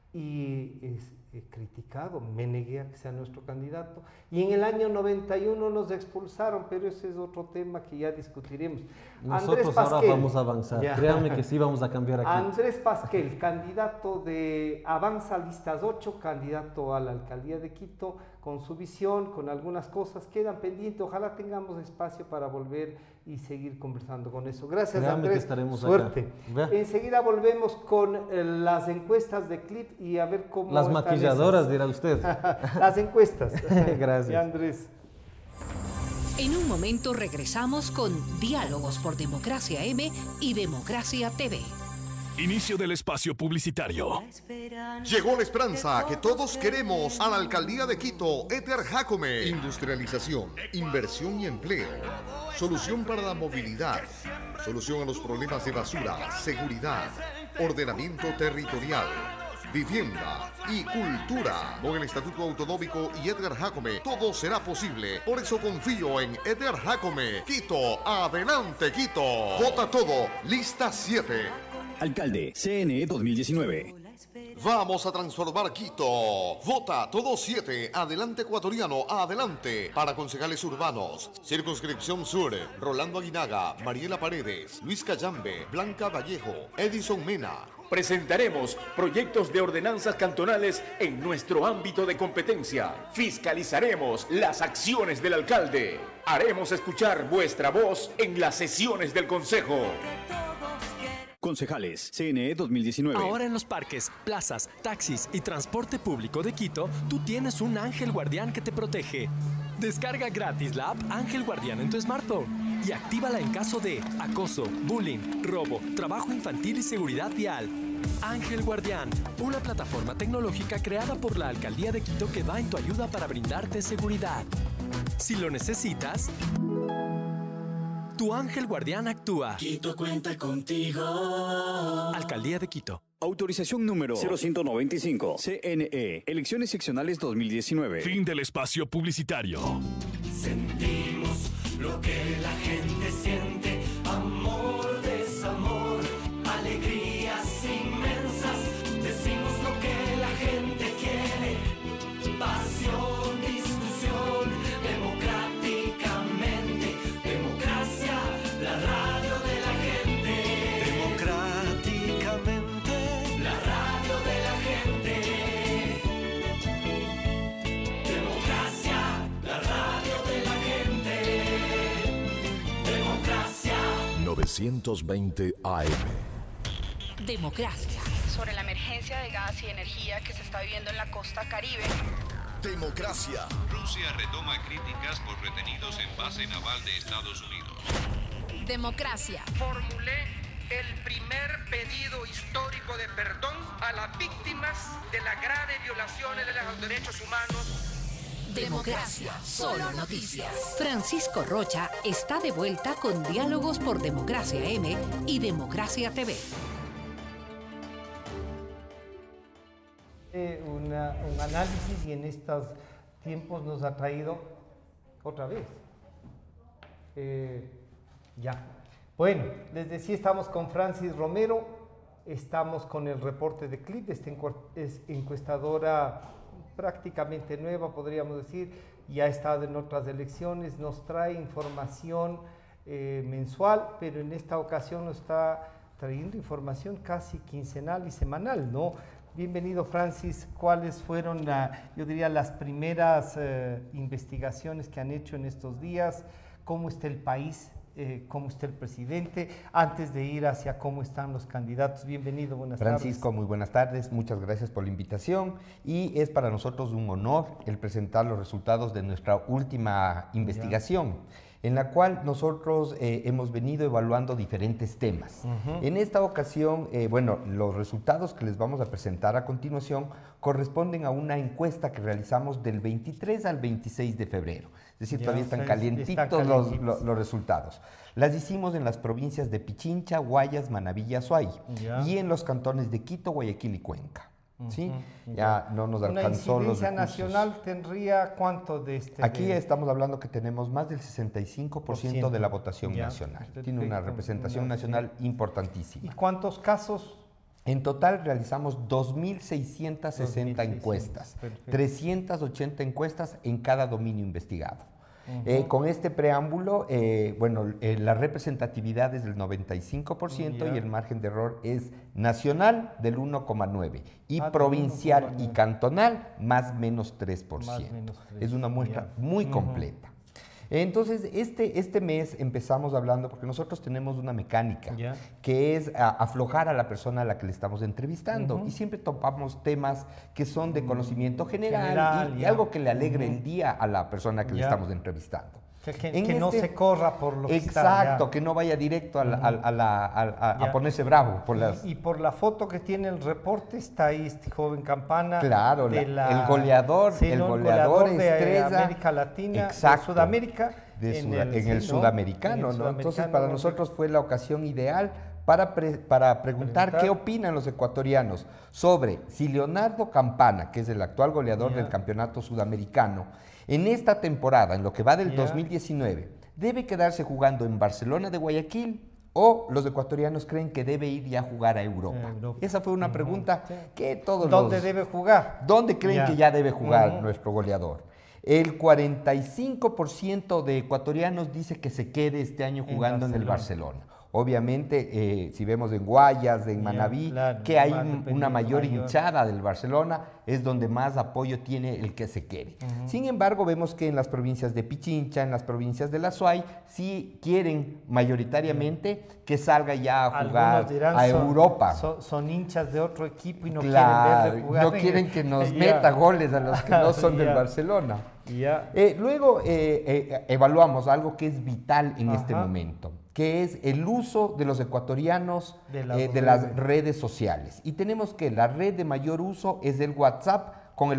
y he criticado, me negué a que sea nuestro candidato, y en el año 91 nos expulsaron, pero ese es otro tema que ya discutiremos. Nosotros ahora vamos a avanzar, créanme que sí vamos a cambiar aquí. Andrés Pasquel, candidato de Avanza Listas 8, candidato a la alcaldía de Quito, con su visión, con algunas cosas quedan pendientes, ojalá tengamos espacio para volver y seguir conversando con eso. Gracias, Andrés, suerte. Enseguida volvemos con las encuestas de CLIP y a ver cómo las maquilladoras, dirá usted. Las encuestas. Gracias. Y Andrés. En un momento regresamos con Diálogos por Democracia M y Democracia TV. Inicio del espacio publicitario. Llegó la esperanza que todos queremos a la alcaldía de Quito. Éter Jacome. Industrialización, inversión y empleo. Solución para la movilidad. Solución a los problemas de basura, seguridad, ordenamiento territorial. vivienda y cultura. Con el Estatuto Autonómico y Edgar Jacome, todo será posible. Por eso confío en Edgar Jacome. Quito, adelante Quito. Vota todo, lista 7. Alcalde, CNE 2019. Vamos a transformar Quito. Vota todo 7. Adelante ecuatoriano, adelante. Para concejales urbanos, Circunscripción Sur, Rolando Aguinaga, Mariela Paredes, Luis Cayambe, Blanca Vallejo, Edison Mena. Presentaremos proyectos de ordenanzas cantonales en nuestro ámbito de competencia. Fiscalizaremos las acciones del alcalde. Haremos escuchar vuestra voz en las sesiones del Consejo. Concejales, CNE 2019. Ahora en los parques, plazas, taxis y transporte público de Quito, tú tienes un ángel guardián que te protege. Descarga gratis la app Ángel Guardián en tu smartphone y actívala en caso de acoso, bullying, robo, trabajo infantil y seguridad vial. Ángel Guardián, una plataforma tecnológica creada por la Alcaldía de Quito que va en tu ayuda para brindarte seguridad. Si lo necesitas, tu ángel guardián actúa. Quito cuenta contigo. Alcaldía de Quito. Autorización número 0195. CNE. Elecciones seccionales 2019. Fin del espacio publicitario. Sentimos lo que la gente siente. Amor, desamor, alegrías inmensas. Decimos lo que la gente quiere. Pasión, discusión, democráticamente. Democracia, la radio de la gente. Democráticamente, la radio de la gente. Democracia, la radio de la gente. Democracia. 920 AM. Democracia. Sobre la emergencia de gas y energía que se está viviendo en la costa Caribe. Democracia. Rusia retoma críticas por retenidos en base naval de Estados Unidos. Democracia. Formulé el primer pedido histórico de perdón a las víctimas de las graves violaciones de los derechos humanos. Democracia, solo noticias. Francisco Rocha está de vuelta con Diálogos por Democracia M y Democracia TV. Un análisis y en estos tiempos nos ha traído otra vez. Bueno, les decía, estamos con Francis Romero, estamos con el reporte de CLIP, esta encuestadora prácticamente nueva, podríamos decir, ya ha estado en otras elecciones, nos trae información mensual, pero en esta ocasión nos está trayendo información casi quincenal y semanal, ¿no? Bienvenido, Francis. ¿Cuáles fueron, yo diría, las primeras investigaciones que han hecho en estos días? ¿Cómo está el país? ¿Cómo está el presidente? Antes de ir hacia cómo están los candidatos. Bienvenido, buenas tardes. Francisco, muy buenas tardes. Muchas gracias por la invitación. Y es para nosotros un honor el presentar los resultados de nuestra última investigación, en la cual nosotros hemos venido evaluando diferentes temas. En esta ocasión, los resultados que les vamos a presentar a continuación corresponden a una encuesta que realizamos del 23 al 26 de febrero. Es decir, todavía están calientitos los resultados. Las hicimos en las provincias de Pichincha, Guayas, Manabí y Azuay, y en los cantones de Quito, Guayaquil y Cuenca. ¿Sí? Ya no nos alcanzó los recursos. ¿Una incidencia nacional tendría cuánto de este? Aquí estamos hablando que tenemos más del 65% de la votación nacional. Perfecto. Tiene una representación nacional importantísima. ¿Y cuántos casos? En total realizamos 2.660 encuestas, 380 encuestas en cada dominio investigado. Con este preámbulo, la representatividad es del 95% y el margen de error es nacional del 1,9% y provincial y cantonal más menos 3%. Es una muestra muy completa. Entonces, este mes empezamos hablando, porque nosotros tenemos una mecánica, que es aflojar a la persona a la que le estamos entrevistando, y siempre topamos temas que son de conocimiento general y algo que le alegre el día a la persona que le estamos entrevistando. Que no se corra por lo que está. Exacto, que no vaya directo a ponerse bravo. Y por la foto que tiene el reporte está ahí este joven Campana. Claro, el goleador, estrella de América Latina, exacto, de Sudamérica. En el sudamericano, ¿no? Entonces para nosotros fue la ocasión ideal para preguntar qué opinan los ecuatorianos sobre si Leonardo Campana, que es el actual goleador del campeonato sudamericano, en esta temporada, en lo que va del 2019, debe quedarse jugando en Barcelona de Guayaquil o los ecuatorianos creen que debe ir ya a jugar a Europa. Esa fue una pregunta que todos ¿Dónde debe jugar? ¿Dónde creen que ya debe jugar nuestro goleador? El 45% de ecuatorianos dice que se quede este año jugando en el Barcelona. Obviamente, si vemos en Guayas, en Manabí, que hay una mayor hinchada del Barcelona, es donde más apoyo tiene el que se quede. Sin embargo, vemos que en las provincias de Pichincha, en las provincias de La Suay, sí quieren mayoritariamente que salga ya a jugar a Europa. Son hinchas de otro equipo y no quieren verle jugar. No quieren que nos meta goles a los que no son del Barcelona. Luego evaluamos algo que es vital en este momento, que es el uso de los ecuatorianos de las redes sociales. Y tenemos que la red de mayor uso es el WhatsApp, con el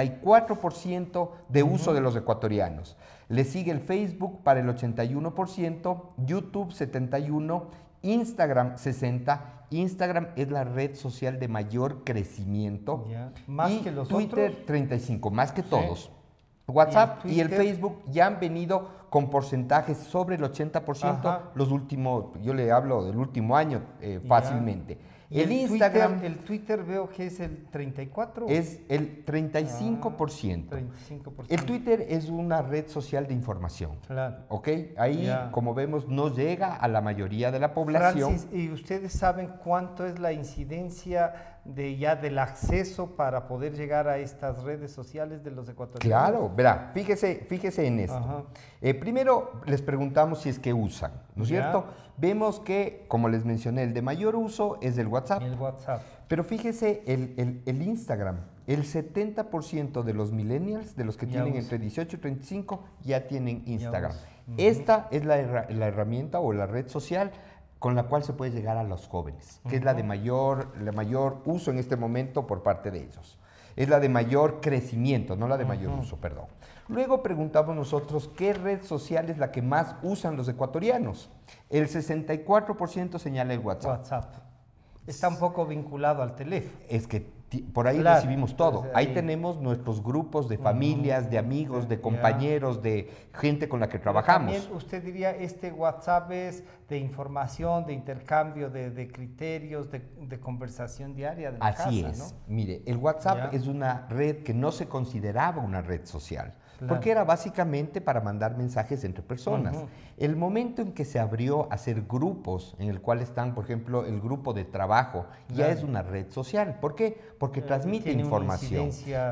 84% de uso de los ecuatorianos. Le sigue el Facebook para el 81%, YouTube 71%, Instagram 60%. Instagram es la red social de mayor crecimiento. Más que los Twitter otros. 35%, más que todos. WhatsApp y el Facebook ya han venido con porcentajes sobre el 80% los últimos, yo le hablo del último año fácilmente. El Instagram, el Twitter veo que es el 34%. Es el 35%. El Twitter es una red social de información. ¿Ok? Ahí, como vemos, no llega a la mayoría de la población. Francis, ¿y ustedes saben cuánto es la incidencia del acceso para poder llegar a estas redes sociales de los ecuatorianos? Claro, verá, fíjese en esto. Primero les preguntamos si es que usan, ¿no es cierto? Vemos que, como les mencioné, el de mayor uso es el WhatsApp. Pero fíjese el Instagram. El 70% de los millennials, de los que tienen entre 18 y 35, ya tienen Instagram. Esta es la herramienta o la red social con la cual se puede llegar a los jóvenes, que es la de mayor uso en este momento por parte de ellos. Es la de mayor crecimiento, no la de mayor uso, perdón. Luego preguntamos nosotros, ¿qué red social es la que más usan los ecuatorianos? El 64% señala el WhatsApp. Está un poco vinculado al teléfono. Es que por ahí recibimos todo. Ahí tenemos nuestros grupos de familias, de amigos, de compañeros, de gente con la que trabajamos. También usted diría, este WhatsApp es de información, de intercambio de criterios, de conversación diaria de la casa, Así es. ¿no? Mire, el WhatsApp es una red que no se consideraba una red social. Porque era básicamente para mandar mensajes entre personas. El momento en que se abrió a hacer grupos, en el cual están, por ejemplo, el grupo de trabajo, ya es una red social. ¿Por qué? Porque transmite información.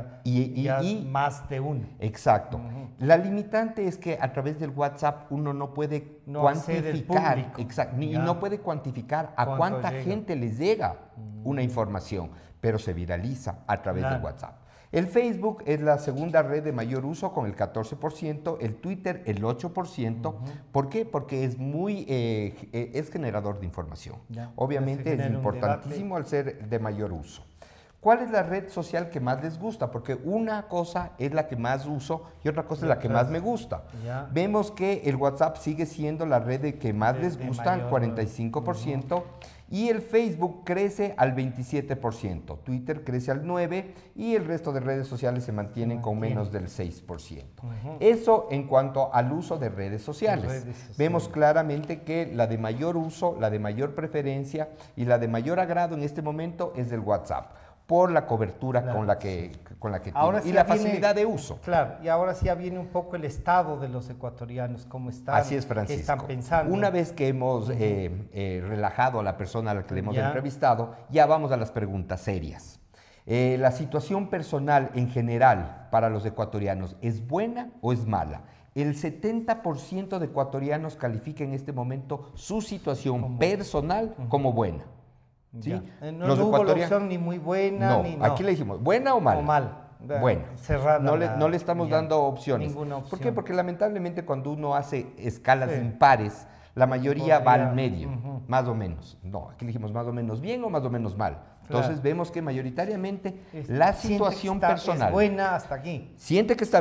Y más de uno. Exacto. La limitante es que a través del WhatsApp uno no puede cuantificar, y no puede cuantificar a cuánta gente les llega una información, pero se viraliza a través del WhatsApp. El Facebook es la segunda red de mayor uso con el 14%, el Twitter el 8%. ¿Por qué? Porque es es generador de información. Obviamente es importantísimo al ser de mayor uso. ¿Cuál es la red social que más les gusta? Porque una cosa es la que más uso y otra cosa es la que más me gusta. Vemos que el WhatsApp sigue siendo la red que más les gusta, el 45%, y el Facebook crece al 27%, Twitter crece al 9% y el resto de redes sociales se mantienen con menos del 6%. Eso en cuanto al uso de redes sociales. Vemos claramente que la de mayor uso, la de mayor preferencia y la de mayor agrado en este momento es el WhatsApp, por la cobertura con la que ahora tiene y la facilidad de uso. Claro, y ahora sí ya viene un poco el estado de los ecuatorianos, cómo están, Así es, Francisco. qué están pensando. Una vez que hemos relajado a la persona a la que le hemos entrevistado, ya vamos a las preguntas serias. ¿La situación personal en general para los ecuatorianos es buena o es mala? El 70% de ecuatorianos califica en este momento su situación personal como buena. ¿Sí? No hubo la opción ni muy buena, ni no. Aquí le dijimos, ¿buena o mala? O mal. Bueno, no le estamos dando opciones. Ninguna opción. ¿Por qué? Porque lamentablemente cuando uno hace escalas impares, la mayoría va al medio, más o menos. No, aquí le dijimos más o menos bien o más o menos mal. Entonces vemos que mayoritariamente la situación personal... Es buena hasta aquí. Siente que está bien.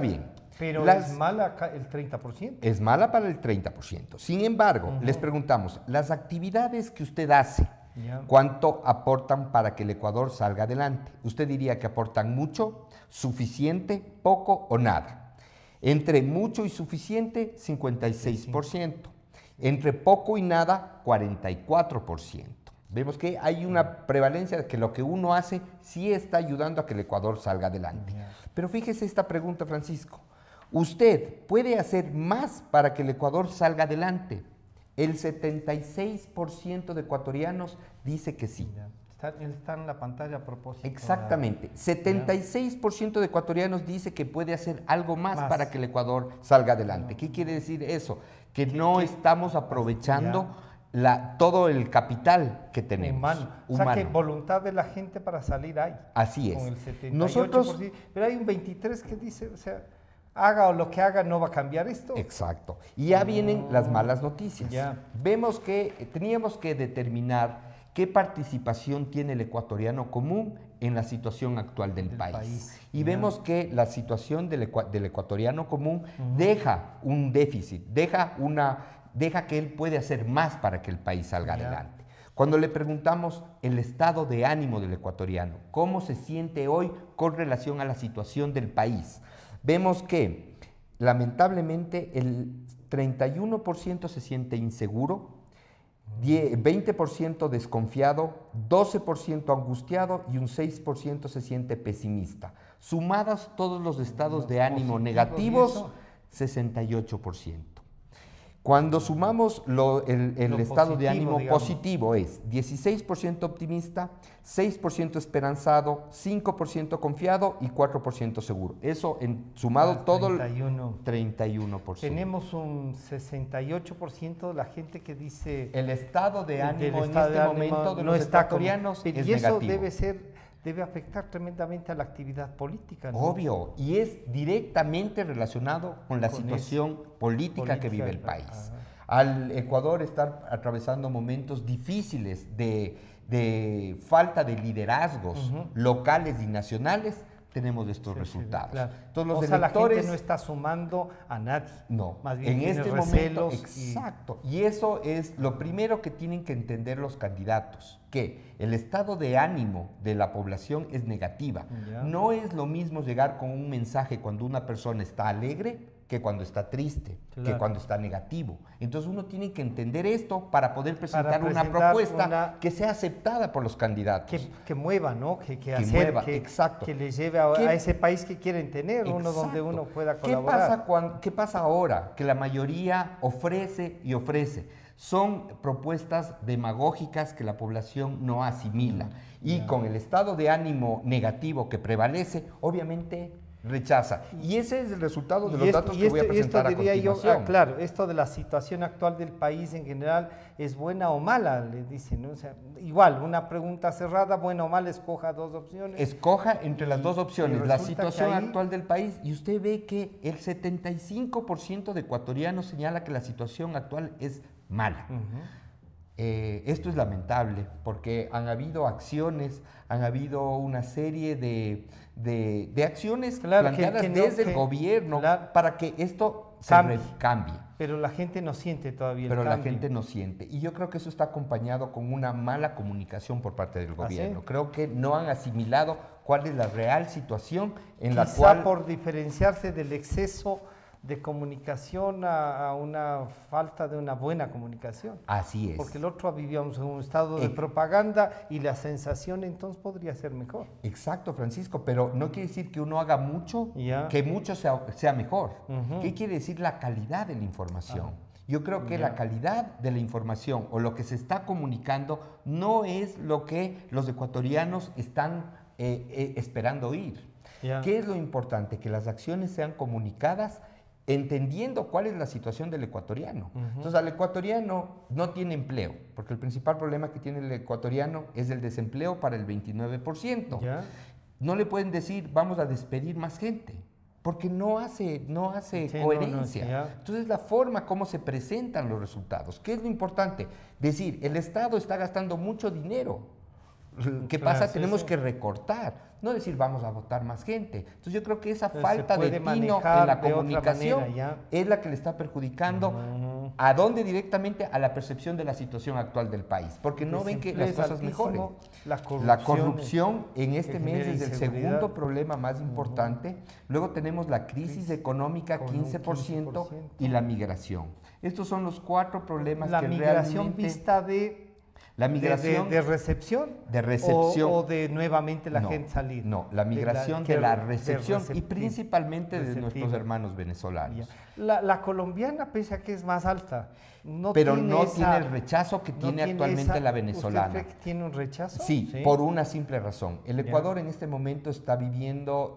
Pero es mala el 30%. Es mala para el 30%. Sin embargo, les preguntamos, las actividades que usted hace, ¿cuánto aportan para que el Ecuador salga adelante? Usted diría que aportan mucho, suficiente, poco o nada. Entre mucho y suficiente, 56%. Entre poco y nada, 44%. Vemos que hay una prevalencia de que lo que uno hace sí está ayudando a que el Ecuador salga adelante. Pero fíjese esta pregunta, Francisco. ¿Usted puede hacer más para que el Ecuador salga adelante? El 76% de ecuatorianos dice que sí. Está en la pantalla a propósito. Exactamente. 76% de ecuatorianos dice que puede hacer algo más para que el Ecuador salga adelante. ¿Qué quiere decir eso? Que no estamos aprovechando todo el capital que tenemos. Humano. O sea, que voluntad de la gente para salir hay. Así es. Con el 78%. Pero hay un 23% que dice, o sea, haga o lo que haga, no va a cambiar esto. Exacto. Y ya vienen las malas noticias. Vemos que teníamos que determinar qué participación tiene el ecuatoriano común en la situación actual del país. Y vemos que la situación del ecuatoriano común deja un déficit, deja que él puede hacer más para que el país salga adelante. Cuando le preguntamos el estado de ánimo del ecuatoriano, cómo se siente hoy con relación a la situación del país, vemos que lamentablemente el 31% se siente inseguro, 20% desconfiado, 12% angustiado y un 6% se siente pesimista. Sumadas todos los estados de ánimo negativos, 68%. Cuando sumamos el estado de ánimo positivo es 16% optimista, 6% esperanzado, 5% confiado y 4% seguro. Eso sumado todo 31%. Tenemos un 68% de la gente que dice... El estado de ánimo en este momento de los ecuatorianos es negativo. Y eso debe afectar tremendamente a la actividad política, ¿no? Obvio, y es directamente relacionado con la situación política que vive el país. Al Ecuador estar atravesando momentos difíciles de falta de liderazgos locales y nacionales, tenemos estos resultados. Claro. Entonces, los electores, la gente no está sumando a nadie. No, más bien en este momento, exacto. Y eso es lo primero que tienen que entender los candidatos, que el estado de ánimo de la población es negativa. No es lo mismo llegar con un mensaje cuando una persona está alegre que cuando está triste, que cuando está negativo. Entonces uno tiene que entender esto para poder presentar una propuesta que sea aceptada por los candidatos. Que mueva, ¿no? Que le lleve a ese país que quieren tener, uno donde uno pueda colaborar. ¿Qué pasa ahora? Que la mayoría ofrece y ofrece. Son propuestas demagógicas que la población no asimila. Y con el estado de ánimo negativo que prevalece, obviamente rechaza. Y ese es el resultado de los datos que voy a presentar a continuación. Claro, esto de la situación actual del país en general, ¿es buena o mala? Le dicen, ¿no? O sea, igual, una pregunta cerrada, buena o mala, escoja dos opciones. Escoja entre las dos opciones, la situación actual del país, y usted ve que el 75% de ecuatorianos señala que la situación actual es mala. Esto es lamentable porque han habido acciones, han habido una serie de acciones planteadas desde el gobierno para que esto cambie. Pero la gente no siente todavía el cambio. Pero la gente no siente. Y yo creo que eso está acompañado con una mala comunicación por parte del gobierno. Creo que no han asimilado cuál es la real situación en la cual... Quizá por diferenciarse del exceso de comunicación a una falta de una buena comunicación. Así es. Porque el otro vivíamos en un estado de propaganda y la sensación entonces podría ser mejor. Exacto, Francisco, pero no quiere decir que uno haga mucho, que mucho sea mejor. ¿Qué quiere decir la calidad de la información? Yo creo que la calidad de la información o lo que se está comunicando no es lo que los ecuatorianos están esperando oír. ¿Qué es lo importante? Que las acciones sean comunicadas entendiendo cuál es la situación del ecuatoriano. Entonces, al ecuatoriano no tiene empleo, porque el principal problema que tiene el ecuatoriano es el desempleo para el 29%. No le pueden decir, vamos a despedir más gente, porque no hace coherencia. Entonces, la forma como se presentan los resultados. ¿Qué es lo importante? Decir, el Estado está gastando mucho dinero ¿Qué pasa? Tenemos que recortar, no decir vamos a votar más gente. Entonces yo creo que esa falta de tino en la comunicación es la que le está perjudicando ¿a dónde? Directamente a la percepción de la situación actual del país, porque no ven que las cosas mejoren. La corrupción en este mes es el segundo problema más importante. Luego tenemos la crisis económica, 15%, y la migración. Estos son los 4 problemas que realmente... La migración vista de... La migración de recepción. De recepción. O de nuevamente la gente salir. No, la migración de la recepción y principalmente de nuestros hermanos venezolanos. La colombiana, pese a que es más alta, pero no tiene el rechazo que tiene actualmente la venezolana. ¿Usted cree que tiene un rechazo? Sí, por una simple razón. El Ecuador en este momento está viviendo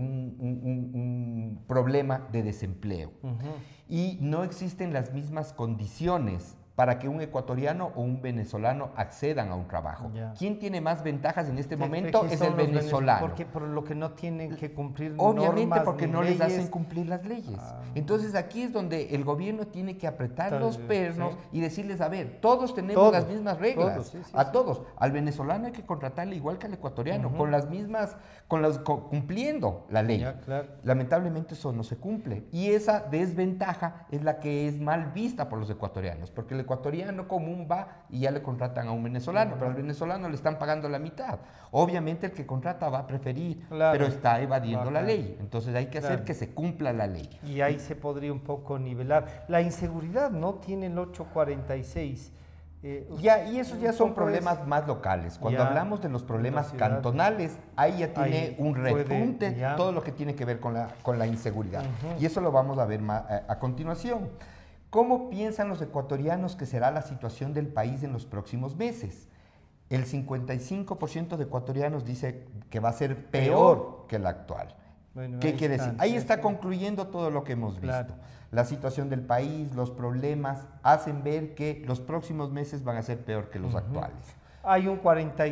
un problema de desempleo y no existen las mismas condiciones para que un ecuatoriano o un venezolano accedan a un trabajo. ¿Quién tiene más ventajas en este momento? Es el venezolano. Porque por lo que no tienen que cumplir obviamente normas, porque no leyes. Les hacen cumplir las leyes. Entonces aquí es donde el gobierno tiene que apretar los pernos y decirles, a ver, todos tenemos las mismas reglas. Todos. Al venezolano hay que contratarle igual que al ecuatoriano, con las mismas, cumpliendo la ley. Lamentablemente eso no se cumple. Y esa desventaja es la que es mal vista por los ecuatorianos, porque el ecuatoriano común va y ya le contratan a un venezolano, pero al venezolano le están pagando la mitad. Obviamente el que contrata va a preferir, pero está evadiendo la ley. Entonces hay que hacer que se cumpla la ley. Y ahí se podría un poco nivelar. La inseguridad no tiene el 846. Y esos ya son problemas más locales. Cuando hablamos de los problemas cantonales, ahí ya tiene un repunte todo lo que tiene que ver con la inseguridad. Y eso lo vamos a ver a continuación. ¿Cómo piensan los ecuatorianos que será la situación del país en los próximos meses? El 55% de ecuatorianos dice que va a ser peor que la actual. Bueno, ¿qué quiere decir? Ahí está concluyendo todo lo que hemos visto. La situación del país, los problemas, hacen ver que los próximos meses van a ser peor que los actuales. Hay un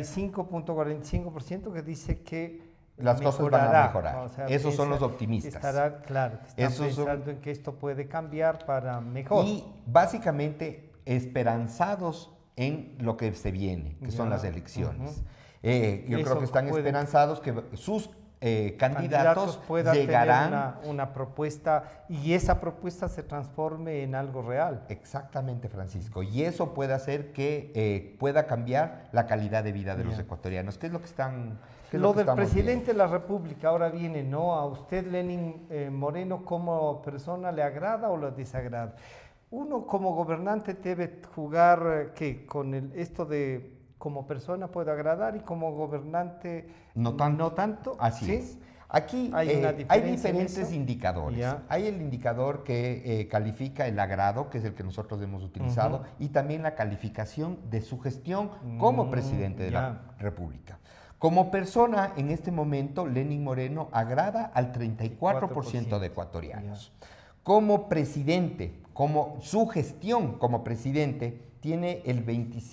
45.45% que dice que las cosas van a mejorar. O sea, esos son los optimistas. Estará claro, que están pensando en que esto puede cambiar para mejor. Y básicamente esperanzados en lo que se viene, que son las elecciones. Yo creo que están esperanzados que sus candidatos puedan llegarán tener una propuesta y esa propuesta se transforme en algo real. Exactamente, Francisco. Y eso puede hacer que pueda cambiar la calidad de vida de los ecuatorianos, que es lo que están... Lo del presidente de la República ahora viene, ¿no? ¿A usted, Lenín Moreno, como persona le agrada o le desagrada? Uno como gobernante debe jugar, ¿qué? Con esto de como persona puede agradar y como gobernante no tanto. Así es. Aquí hay diferentes indicadores. Hay el indicador que califica el agrado, que es el que nosotros hemos utilizado, y también la calificación de su gestión como presidente de la República. Como persona, en este momento, Lenín Moreno agrada al 34% de ecuatorianos. Como presidente, como su gestión como presidente, tiene el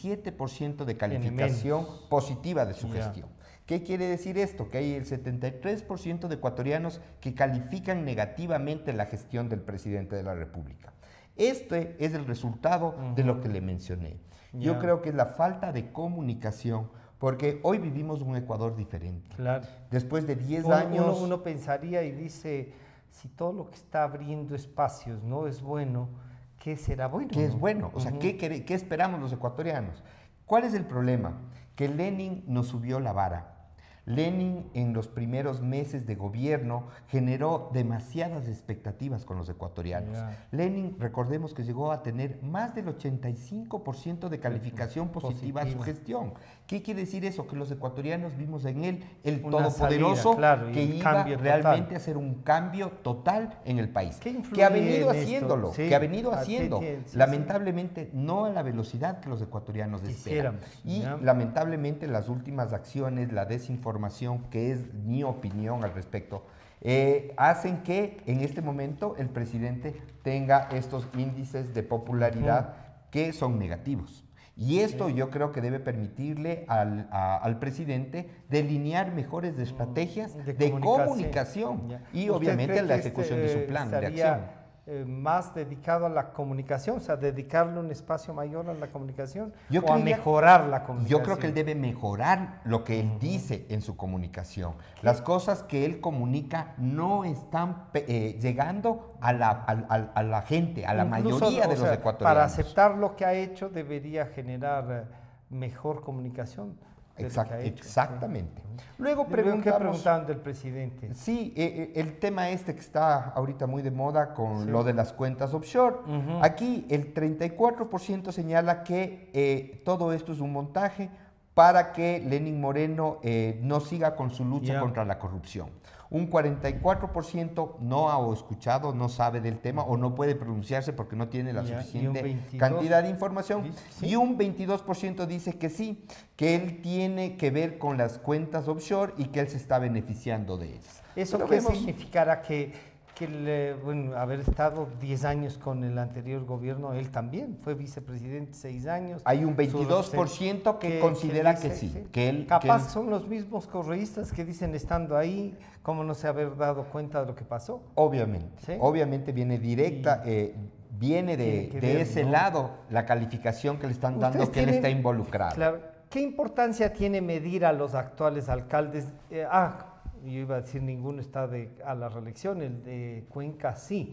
27% de calificación positiva de su gestión. ¿Qué quiere decir esto? Que hay el 73% de ecuatorianos que califican negativamente la gestión del presidente de la República. Este es el resultado de lo que le mencioné. Yo creo que es la falta de comunicación, porque hoy vivimos un Ecuador diferente. Después de 10 años... Uno pensaría y dice, si todo lo que está abriendo espacios no es bueno, ¿qué será bueno? ¿Qué es bueno? O sea, ¿qué esperamos los ecuatorianos? ¿Cuál es el problema? Que Lenin nos subió la vara. Lenin en los primeros meses de gobierno generó demasiadas expectativas con los ecuatorianos. Lenin, recordemos que llegó a tener más del 85% de calificación positiva a su gestión. ¿Qué quiere decir eso? Que los ecuatorianos vimos en él el todopoderoso que iba realmente a hacer un cambio total en el país. Que ha venido haciéndolo, que ha venido haciendo. Lamentablemente no a la velocidad que los ecuatorianos esperan. Y lamentablemente las últimas acciones, la desinformación, que es mi opinión al respecto, hacen que en este momento el presidente tenga estos índices de popularidad que son negativos. Y esto yo creo que debe permitirle al presidente delinear mejores estrategias de comunicación y obviamente la ejecución de su plan de acción. más dedicado a la comunicación, o sea, dedicarle un espacio mayor a la comunicación o a mejorar la comunicación. Yo creo que él debe mejorar lo que él dice en su comunicación. Las cosas que él comunica no están llegando a la gente, a la mayoría de los ecuatorianos. Para aceptar lo que ha hecho debería generar mejor comunicación. Exactamente. Sí. Luego ¿Qué preguntaban del presidente? Sí, el tema que está ahorita muy de moda con lo de las cuentas offshore. Aquí el 34% señala que todo esto es un montaje para que Lenín Moreno no siga con su lucha contra la corrupción. Un 44% no ha escuchado, no sabe del tema o no puede pronunciarse porque no tiene la suficiente cantidad de información. Y un 22% dice que sí, que él tiene que ver con las cuentas offshore y que él se está beneficiando de ellas. ¿Eso qué significará? Que haber estado 10 años con el anterior gobierno, él también fue vicepresidente 6 años. Hay un 22% que considera que sí. Que él, capaz son los mismos correístas que dicen estando ahí, ¿cómo no se haber dado cuenta de lo que pasó? Obviamente, obviamente viene directa, viene de ese lado la calificación que le están dando que él está involucrado. Claro, ¿qué importancia tiene medir a los actuales alcaldes? Yo iba a decir, ninguno está a la reelección, el de Cuenca sí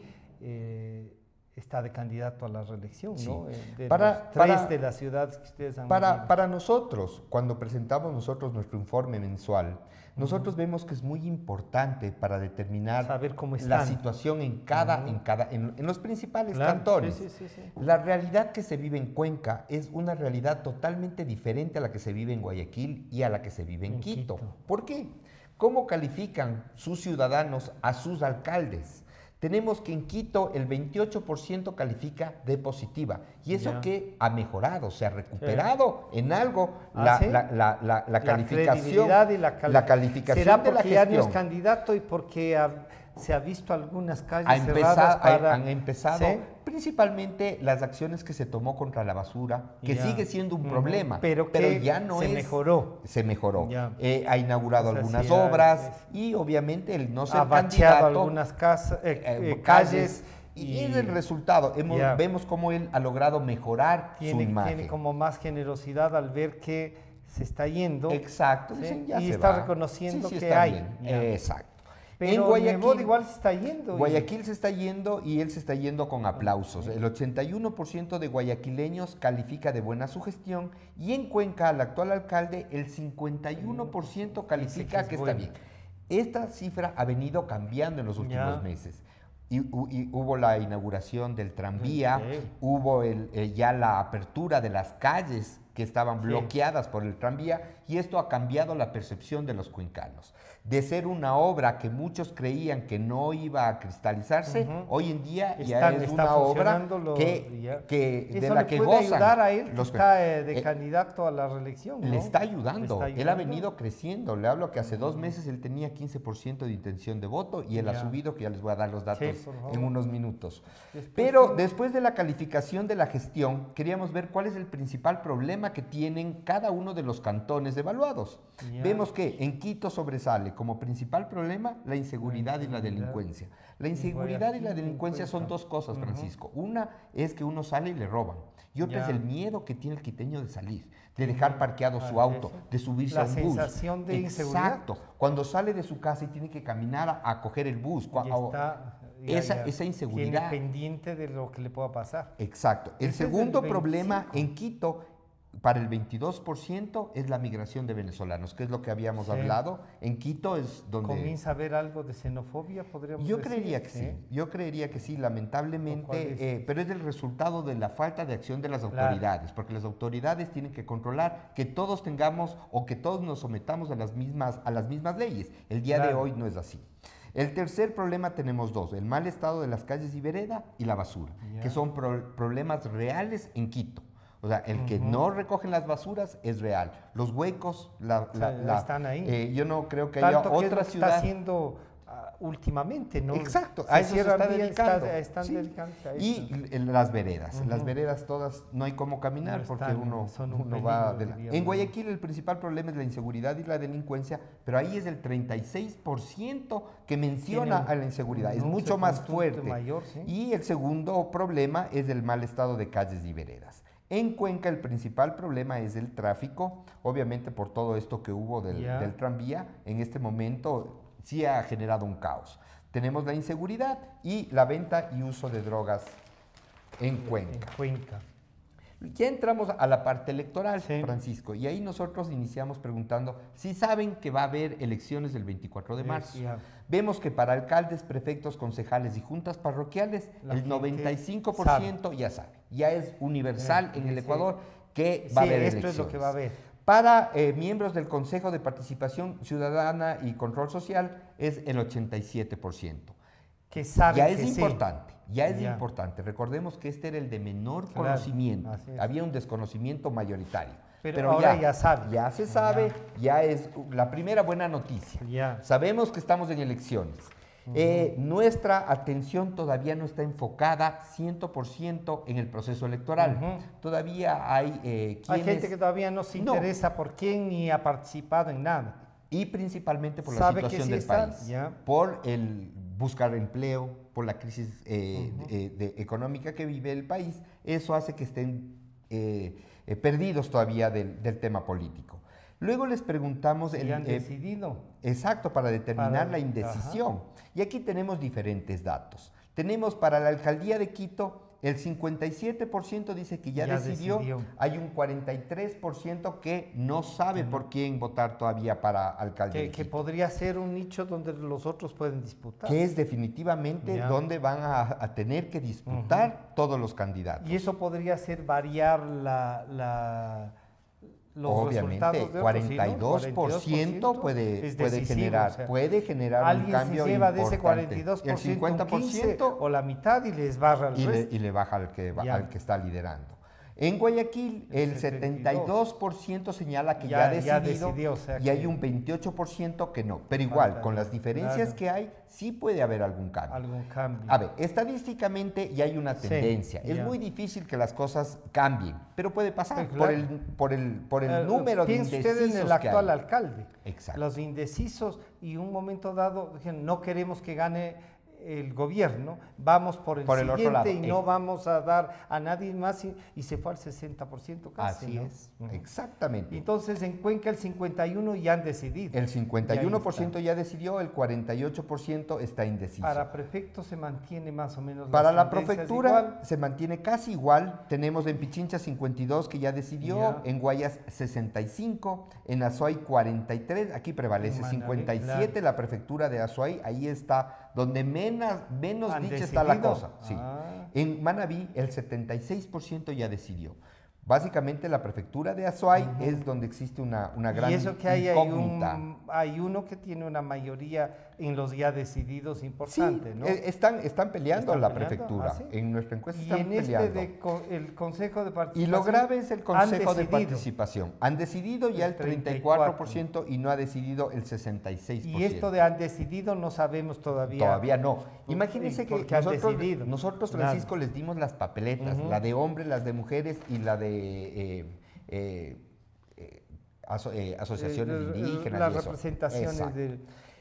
está de candidato a la reelección, ¿no? De tres de las ciudades que ustedes han vivido. Para nosotros, cuando presentamos nuestro informe mensual, nosotros vemos que es muy importante para determinar saber cómo la situación en los principales cantones. Sí. La realidad que se vive en Cuenca es una realidad totalmente diferente a la que se vive en Guayaquil y a la que se vive en Quito. ¿Por qué? ¿Cómo califican sus ciudadanos a sus alcaldes? Tenemos que en Quito el 28% califica de positiva. Y eso que ha mejorado, se ha recuperado en algo la calificación. La calificación ¿será de la porque gestión? Ya no es candidato y porque se ha visto algunas calles cerradas han empezado principalmente las acciones que se tomó contra la basura, que sigue siendo un problema, pero ya no se mejoró. Ha inaugurado algunas obras y obviamente el no ser ha candidato, algunas calles. Y es el resultado. Vemos cómo él ha logrado mejorar su imagen. Tiene como más generosidad al ver que se está yendo. Exacto. Y está reconociendo que hay. Exacto. Pero en Guayaquil igual se está yendo. Guayaquil se está yendo y él se está yendo con aplausos. El 81% de guayaquileños califica de buena su gestión y en Cuenca, al actual alcalde, el 51% califica que está bien. Esta cifra ha venido cambiando en los últimos meses. Y hubo la inauguración del tranvía, hubo ya la apertura de las calles que estaban bloqueadas por el tranvía y esto ha cambiado la percepción de los cuencanos. De ser una obra que muchos creían que no iba a cristalizarse, hoy en día ya es una obra de la que gozan. Ayudar a él, que está de candidato a la reelección, ¿no? Le está ayudando. Él ha venido creciendo. Le hablo que hace 2 meses él tenía 15% de intención de voto y él ha subido, que ya les voy a dar los datos en unos minutos. Pero después de la calificación de la gestión, queríamos ver cuál es el principal problema que tienen cada uno de los cantones evaluados. Vemos que en Quito sobresale como principal problema la inseguridad y la delincuencia. La inseguridad y la delincuencia son 2 cosas, Francisco. Una es que uno sale y le roban. Y otra es el miedo que tiene el quiteño de salir, de dejar parqueado su auto, de subirse a un bus. La sensación de inseguridad. Exacto. Cuando sale de su casa y tiene que caminar a coger el bus. Esa inseguridad. Tiene pendiente de lo que le pueda pasar. Exacto. El segundo problema en Quito, para el 22%, es la migración de venezolanos, que es lo que habíamos hablado. En Quito es donde... ¿Comienza a haber algo de xenofobia, podríamos decir? Yo creería que sí, lamentablemente, pero es el resultado de la falta de acción de las autoridades, porque las autoridades tienen que controlar que todos tengamos o que todos nos sometamos a las mismas leyes. El día de hoy no es así. El tercer problema tenemos 2, el mal estado de las calles y vereda y la basura, que son problemas reales en Quito. O sea, el que no recogen las basuras es real. Los huecos están ahí. Yo no creo que haya otra ciudad. Está haciendo últimamente, ¿no? Exacto, a eso se está dedicando. Están dedicando a eso. Y las veredas, las veredas todas no hay cómo caminar porque uno va... En Guayaquil el principal problema es la inseguridad y la delincuencia, pero ahí es el 36% que menciona a la inseguridad, es mucho más fuerte. Mayor, ¿sí? Y el segundo problema es el mal estado de calles y veredas. En Cuenca el principal problema es el tráfico, obviamente por todo esto que hubo del tranvía, en este momento sí ha generado un caos. Tenemos la inseguridad y la venta y uso de drogas en Cuenca. Ya entramos a la parte electoral, Francisco, y ahí nosotros iniciamos preguntando si saben que va a haber elecciones el 24 de marzo. Vemos que para alcaldes, prefectos, concejales y juntas parroquiales, el 95% ya sabe. Ya es universal en el Ecuador que va a haber elecciones. Esto es lo que va a haber. Para miembros del Consejo de Participación Ciudadana y Control Social es el 87%. Que saben ya es importante, ya es importante. Recordemos que este era el de menor conocimiento. Había un desconocimiento mayoritario. Pero ahora ya sabe. Ya se sabe, ya es la primera buena noticia. Sabemos que estamos en elecciones. Nuestra atención todavía no está enfocada 100% en el proceso electoral. Todavía hay quienes... Hay gente que todavía no se interesa por quién ni ha participado en nada. Y principalmente por la situación del país. Por el buscar empleo, por la crisis económica que vive el país. Eso hace que estén perdidos todavía del tema político. Luego les preguntamos... han decidido. Exacto, para determinar la indecisión. Y aquí tenemos diferentes datos. Tenemos para la alcaldía de Quito, el 57% dice que ya decidió. Hay un 43% que no sabe por quién votar todavía para alcalde de Quito. Que podría ser un nicho donde los otros pueden disputar. Que es definitivamente donde van a tener que disputar todos los candidatos. Y eso podría ser variar los obviamente, resultados de 42% puede generar un cambio se lleva importante. De ese 42%, el 50% o la mitad y les barra al resto. Y le baja al que está liderando. En Guayaquil, el 72% señala que ya decidió, o sea, y hay un 28% que no. Pero igual, con las diferencias que hay, sí puede haber algún cambio. A ver, estadísticamente ya hay una tendencia. Es muy difícil que las cosas cambien, pero puede pasar por el número de indecisos usted en el actual alcalde. Exacto. Los indecisos y un momento dado dijeron, no queremos que gane el gobierno, vamos por el siguiente otro lado. Y no vamos a dar a nadie más y se fue al 60% casi. Así es, exactamente. Entonces en Cuenca el 51% ya han decidido. El 51% ya decidió, el 48% está indeciso. Para prefecto se mantiene más o menos. Para la prefectura igual. Se mantiene casi igual. Tenemos en Pichincha 52 que ya decidió, en Guayas 65, en Azuay 43, aquí prevalece 57 la prefectura de Azuay, ahí está donde menos dicha está la cosa. Sí. En Manabí el 76% ya decidió. Básicamente la prefectura de Azuay es donde existe una gran y eso que hay uno que tiene una mayoría en los ya decididos importante, sí, ¿no? Están peleando la prefectura. En nuestra encuesta están peleando. El Consejo de Participación. Y lo grave es el Consejo de Participación. Han decidido ya el 34% y no ha decidido el 66%. Y esto de han decidido no sabemos todavía. Todavía no. Imagínense que nosotros, Francisco, les dimos las papeletas, la de hombres, las de mujeres y la de asociaciones indígenas. Las representaciones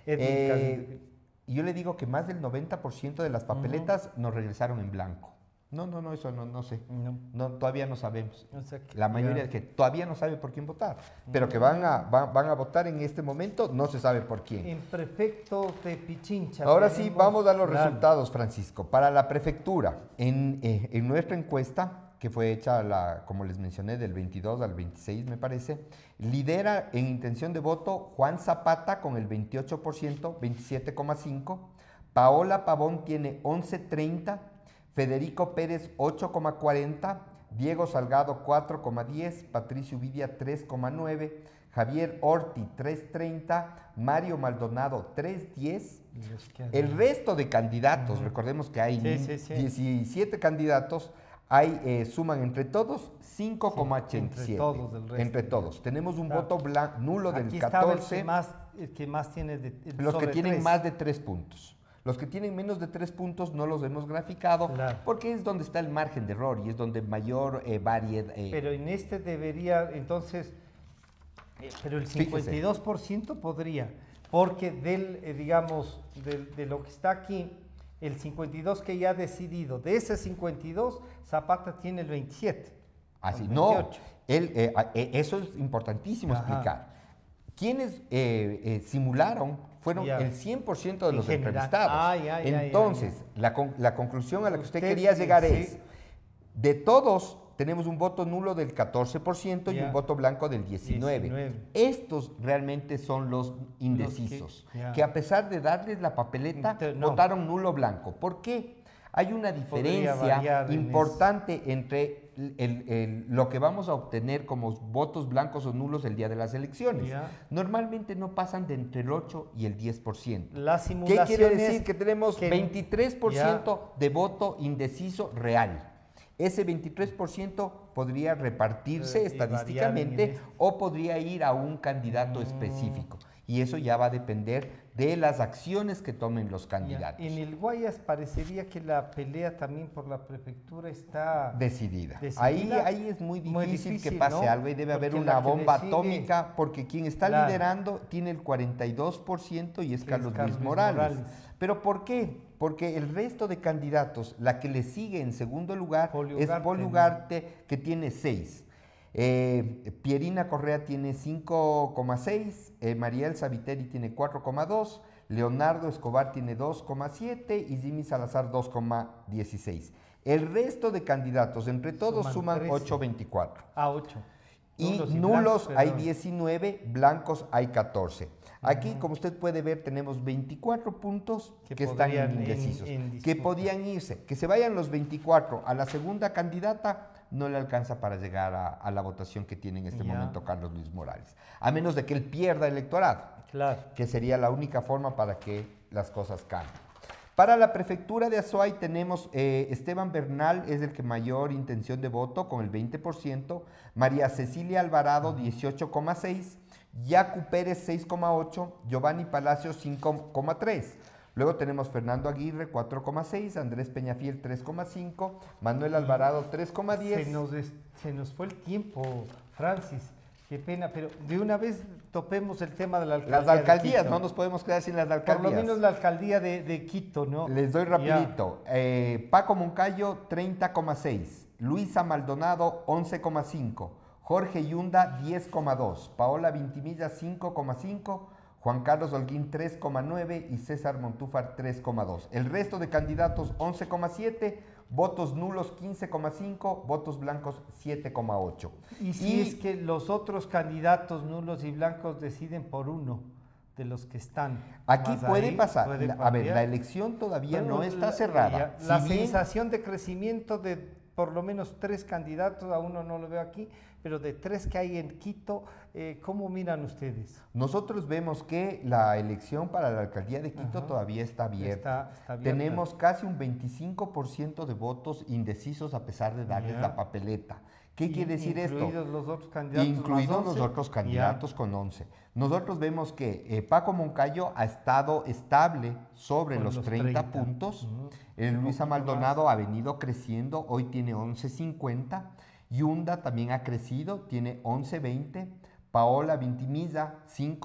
yo le digo que más del 90% de las papeletas nos regresaron en blanco. No, eso no sé. No, todavía no sabemos. O sea, la mayoría que todavía no sabe por quién votar, pero que van a votar en este momento, no se sabe por quién. En prefecto de Pichincha. Ahora sí, vamos a los resultados, Francisco. Para la prefectura, en nuestra encuesta, que fue hecha, como les mencioné, del 22 al 26, me parece, lidera en intención de voto Juan Zapata con el 28%, 27,5%, Paola Pavón tiene 11,30%, Federico Pérez 8,40%, Diego Salgado 4,10%, Patricio Vidia 3,9%, Javier Orti 3,30%, Mario Maldonado 3,10%. El resto de candidatos, recordemos que hay 17 candidatos, suman entre todos 5,87. Entre todos. Tenemos un voto nulo del 14. El que más tiene los que tienen más de 3 puntos. Los que tienen menos de 3 puntos no los hemos graficado porque es donde está el margen de error y es donde mayor variedad. Pero en este debería, entonces, pero el 52% podría, porque digamos, de lo que está aquí, el 52 que ya ha decidido, de ese 52, Zapata tiene el 27. Así, no, eso es importantísimo explicar. Quienes simularon fueron el 100% de los entrevistados. Entonces, la conclusión a la que usted quería llegar es, de todos tenemos un voto nulo del 14% y un voto blanco del 19%. Estos realmente son los indecisos, que a pesar de darles la papeleta, votaron nulo blanco. ¿Por qué? Hay una diferencia importante entre lo que vamos a obtener como votos blancos o nulos el día de las elecciones. Normalmente no pasan de entre el 8 y el 10%. ¿Qué quiere decir? Que tenemos 23% de voto indeciso real. Ese 23% podría repartirse estadísticamente o podría ir a un candidato específico. Y eso ya va a depender de las acciones que tomen los candidatos. En el Guayas parecería que la pelea también por la prefectura está decidida. Ahí es muy difícil que pase algo y debe haber una bomba atómica porque quien está liderando tiene el 42% y es Carlos Luis Morales. ¿Pero por qué? Porque el resto de candidatos, la que le sigue en segundo lugar es Poli Ugarte, que tiene 6. Pierina Correa tiene 5,6, María Elsa Viteri tiene 4,2, Leonardo Escobar tiene 2,7 y Jimmy Salazar 2,16. El resto de candidatos entre todos suman 8,24. 8. Y nulos hay 19, blancos hay 14. Aquí, como usted puede ver, tenemos 24 puntos que están indecisos, que podían irse. Que se vayan los 24 a la segunda candidata no le alcanza para llegar a la votación que tiene en este momento Carlos Luis Morales. A menos de que él pierda electorado, que sería la única forma para que las cosas cambien. Para la prefectura de Azuay tenemos Esteban Bernal, es el que mayor intención de voto con el 20%, María Cecilia Alvarado 18,6%, Yacu Pérez 6,8%, Giovanni Palacios 5,3%. Luego tenemos Fernando Aguirre 4,6%, Andrés Peñafiel 3,5%, Manuel Alvarado 3,10%. Se nos fue el tiempo, Francis. Qué pena, pero de una vez topemos el tema de la alcaldía. Las alcaldías, no nos podemos quedar sin las alcaldías. Por lo menos la alcaldía de Quito, ¿no? Les doy rapidito. Paco Moncayo, 30,6. Luisa Maldonado, 11,5. Jorge Yunda, 10,2. Paola Vintimilla, 5,5. Juan Carlos Holguín, 3,9. Y César Montúfar, 3,2. El resto de candidatos, 11,7. Votos nulos 15,5, votos blancos 7,8. Y si es que los otros candidatos nulos y blancos deciden por uno de los que están. Aquí puede pasar. A ver, la elección todavía no está cerrada. La sensación de crecimiento de por lo menos 3 candidatos, a uno no lo veo aquí, pero de 3 que hay en Quito, ¿cómo miran ustedes? Nosotros vemos que la elección para la alcaldía de Quito todavía está abierta. Está abierta. Tenemos casi un 25% de votos indecisos a pesar de darles la papeleta. ¿Qué quiere decir esto? Incluidos los otros candidatos. Incluidos los otros candidatos con 11. Nosotros vemos que Paco Moncayo ha estado estable sobre los 30 puntos. Luisa Maldonado ha venido creciendo, hoy tiene 11,50. Yunda también ha crecido, tiene 11,20. Paola Vintimilla,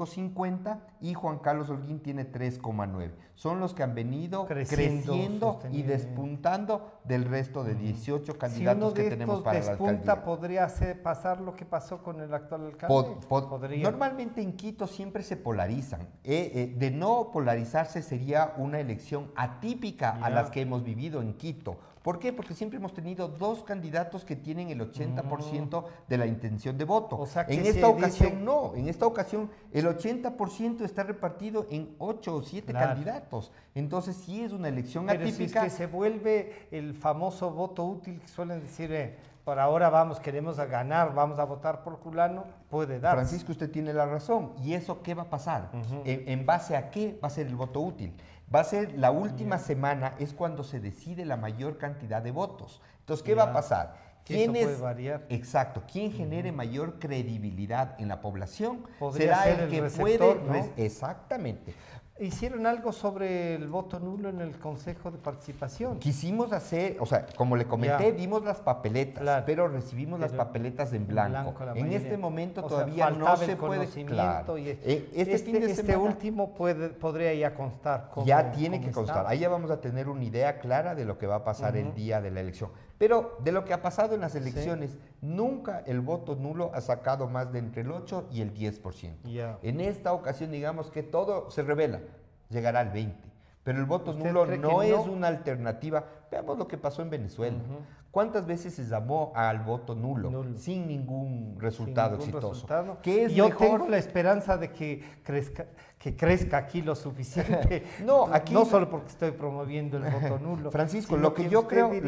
5,50. Y Juan Carlos Holguín tiene 3,9. Son los que han venido creciendo y despuntando del resto de 18 candidatos que tenemos para la alcaldía. ¿Podría pasar lo que pasó con el actual alcalde? Normalmente en Quito siempre se polarizan. De no polarizarse sería una elección atípica a las que hemos vivido en Quito. ¿Por qué? Porque siempre hemos tenido 2 candidatos que tienen el 80% de la intención de voto. O sea, en esta ocasión no. En esta ocasión el 80% está repartido en 8 o 7 candidatos. Entonces sí es una elección atípica. Si es que se vuelve el famoso voto útil que suelen decir, por ahora queremos ganar, vamos a votar por fulano, puede dar. Francisco, usted tiene la razón. ¿Y eso qué va a pasar? ¿En base a qué va a ser el voto útil? Va a ser la última semana, es cuando se decide la mayor cantidad de votos. Entonces, ¿qué va a pasar? Eso puede variar. Exacto. Quien genere mayor credibilidad en la población podría será ser el que receptor, puede... ¿no? Exactamente. ¿Hicieron algo sobre el voto nulo en el Consejo de Participación? Quisimos hacer, o sea, como le comenté, dimos las papeletas, pero recibimos las papeletas en blanco. En este momento todavía no se puede... Claro. Este último podría ya constar. Ya tiene que constar. Ahí ya vamos a tener una idea clara de lo que va a pasar el día de la elección. Pero de lo que ha pasado en las elecciones, nunca el voto nulo ha sacado más de entre el 8 y el 10%. En esta ocasión, digamos que todo se revela, llegará al 20%. Pero el voto nulo no es una alternativa. Veamos lo que pasó en Venezuela. ¿Cuántas veces se llamó al voto nulo sin ningún resultado exitoso? Yo tengo la esperanza de que crezca aquí lo suficiente. No solo porque estoy promoviendo el voto nulo. Francisco, lo que yo creo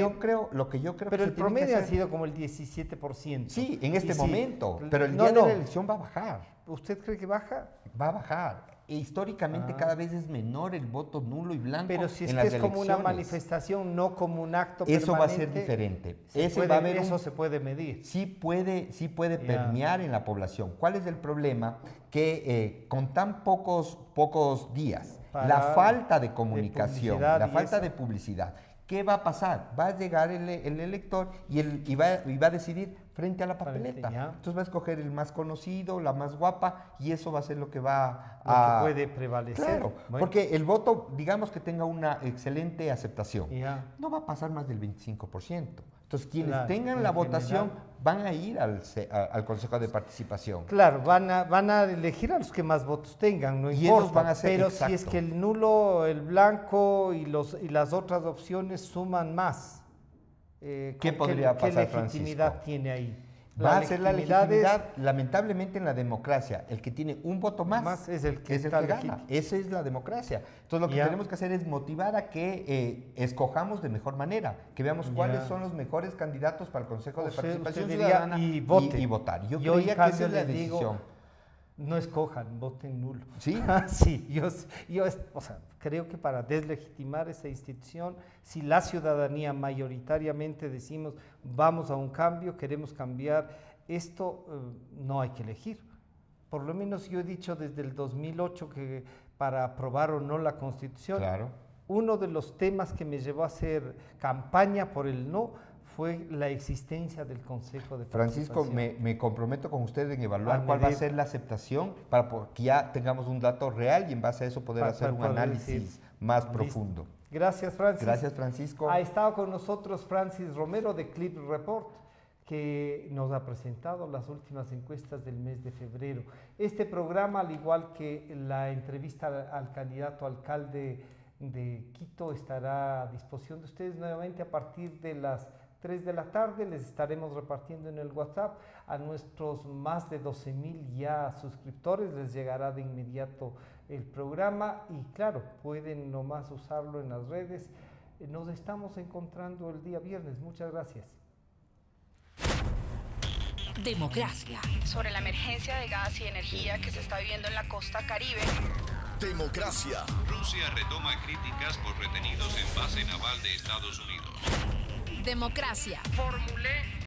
pero el promedio ha sido como el 17%. Sí, en este momento. Pero el día de la elección va a bajar. ¿Usted cree que baja? Va a bajar. E históricamente cada vez es menor el voto nulo y blanco. Pero si es que es como una manifestación, no como un acto permanente. Eso va a ser diferente. Eso se puede medir. Sí puede permear en la población. ¿Cuál es el problema? Que con tan pocos días, la falta de comunicación, la falta de publicidad, ¿qué va a pasar? Va a llegar el elector y va a decidir frente a la papeleta. Entonces va a escoger el más conocido, la más guapa, y eso va a ser lo que va a... Lo que puede prevalecer. Claro, porque el voto, digamos que tenga una excelente aceptación, no va a pasar más del 25%. Entonces, quienes tengan la votación van a ir al Consejo de Participación. Claro, van a elegir a los que más votos tengan, no importa. Ellos van a ser, pero si es que el nulo, el blanco y las otras opciones suman más, ¿qué podría pasar, ¿qué legitimidad tiene ahí? Va a ser la legitimidad, lamentablemente en la democracia, el que tiene un voto más es el que gana. Esa es la democracia. Entonces lo que tenemos que hacer es motivar a que escojamos de mejor manera, que veamos cuáles son los mejores candidatos para el Consejo de Participación Ciudadana y votar. Yo creía que esa es la decisión. No escojan, voten nulo. ¿Sí? Sí, yo creo que para deslegitimar esa institución, si la ciudadanía mayoritariamente decimos vamos a un cambio, queremos cambiar esto, no hay que elegir. Por lo menos yo he dicho desde el 2008 que para aprobar o no la Constitución, uno de los temas que me llevó a hacer campaña por el no fue la existencia del Consejo de Participación. Francisco, me comprometo con usted en evaluar cuál va a ser la aceptación para que ya tengamos un dato real y en base a eso poder hacer un análisis más profundo. Gracias, Francis. Gracias, Francisco. Ha estado con nosotros Francis Romero de Clip Report, que nos ha presentado las últimas encuestas del mes de febrero. Este programa, al igual que la entrevista al candidato alcalde de Quito, estará a disposición de ustedes nuevamente a partir de las 3 de la tarde. Les estaremos repartiendo en el WhatsApp a nuestros más de 12,000 ya suscriptores, les llegará de inmediato el programa y claro, pueden nomás usarlo en las redes. Nos estamos encontrando el día viernes. Muchas gracias. Democracia. Sobre la emergencia de gas y energía que se está viviendo en la costa Caribe. Democracia. Rusia retoma críticas por retenidos en base naval de Estados Unidos. Democracia. Formulé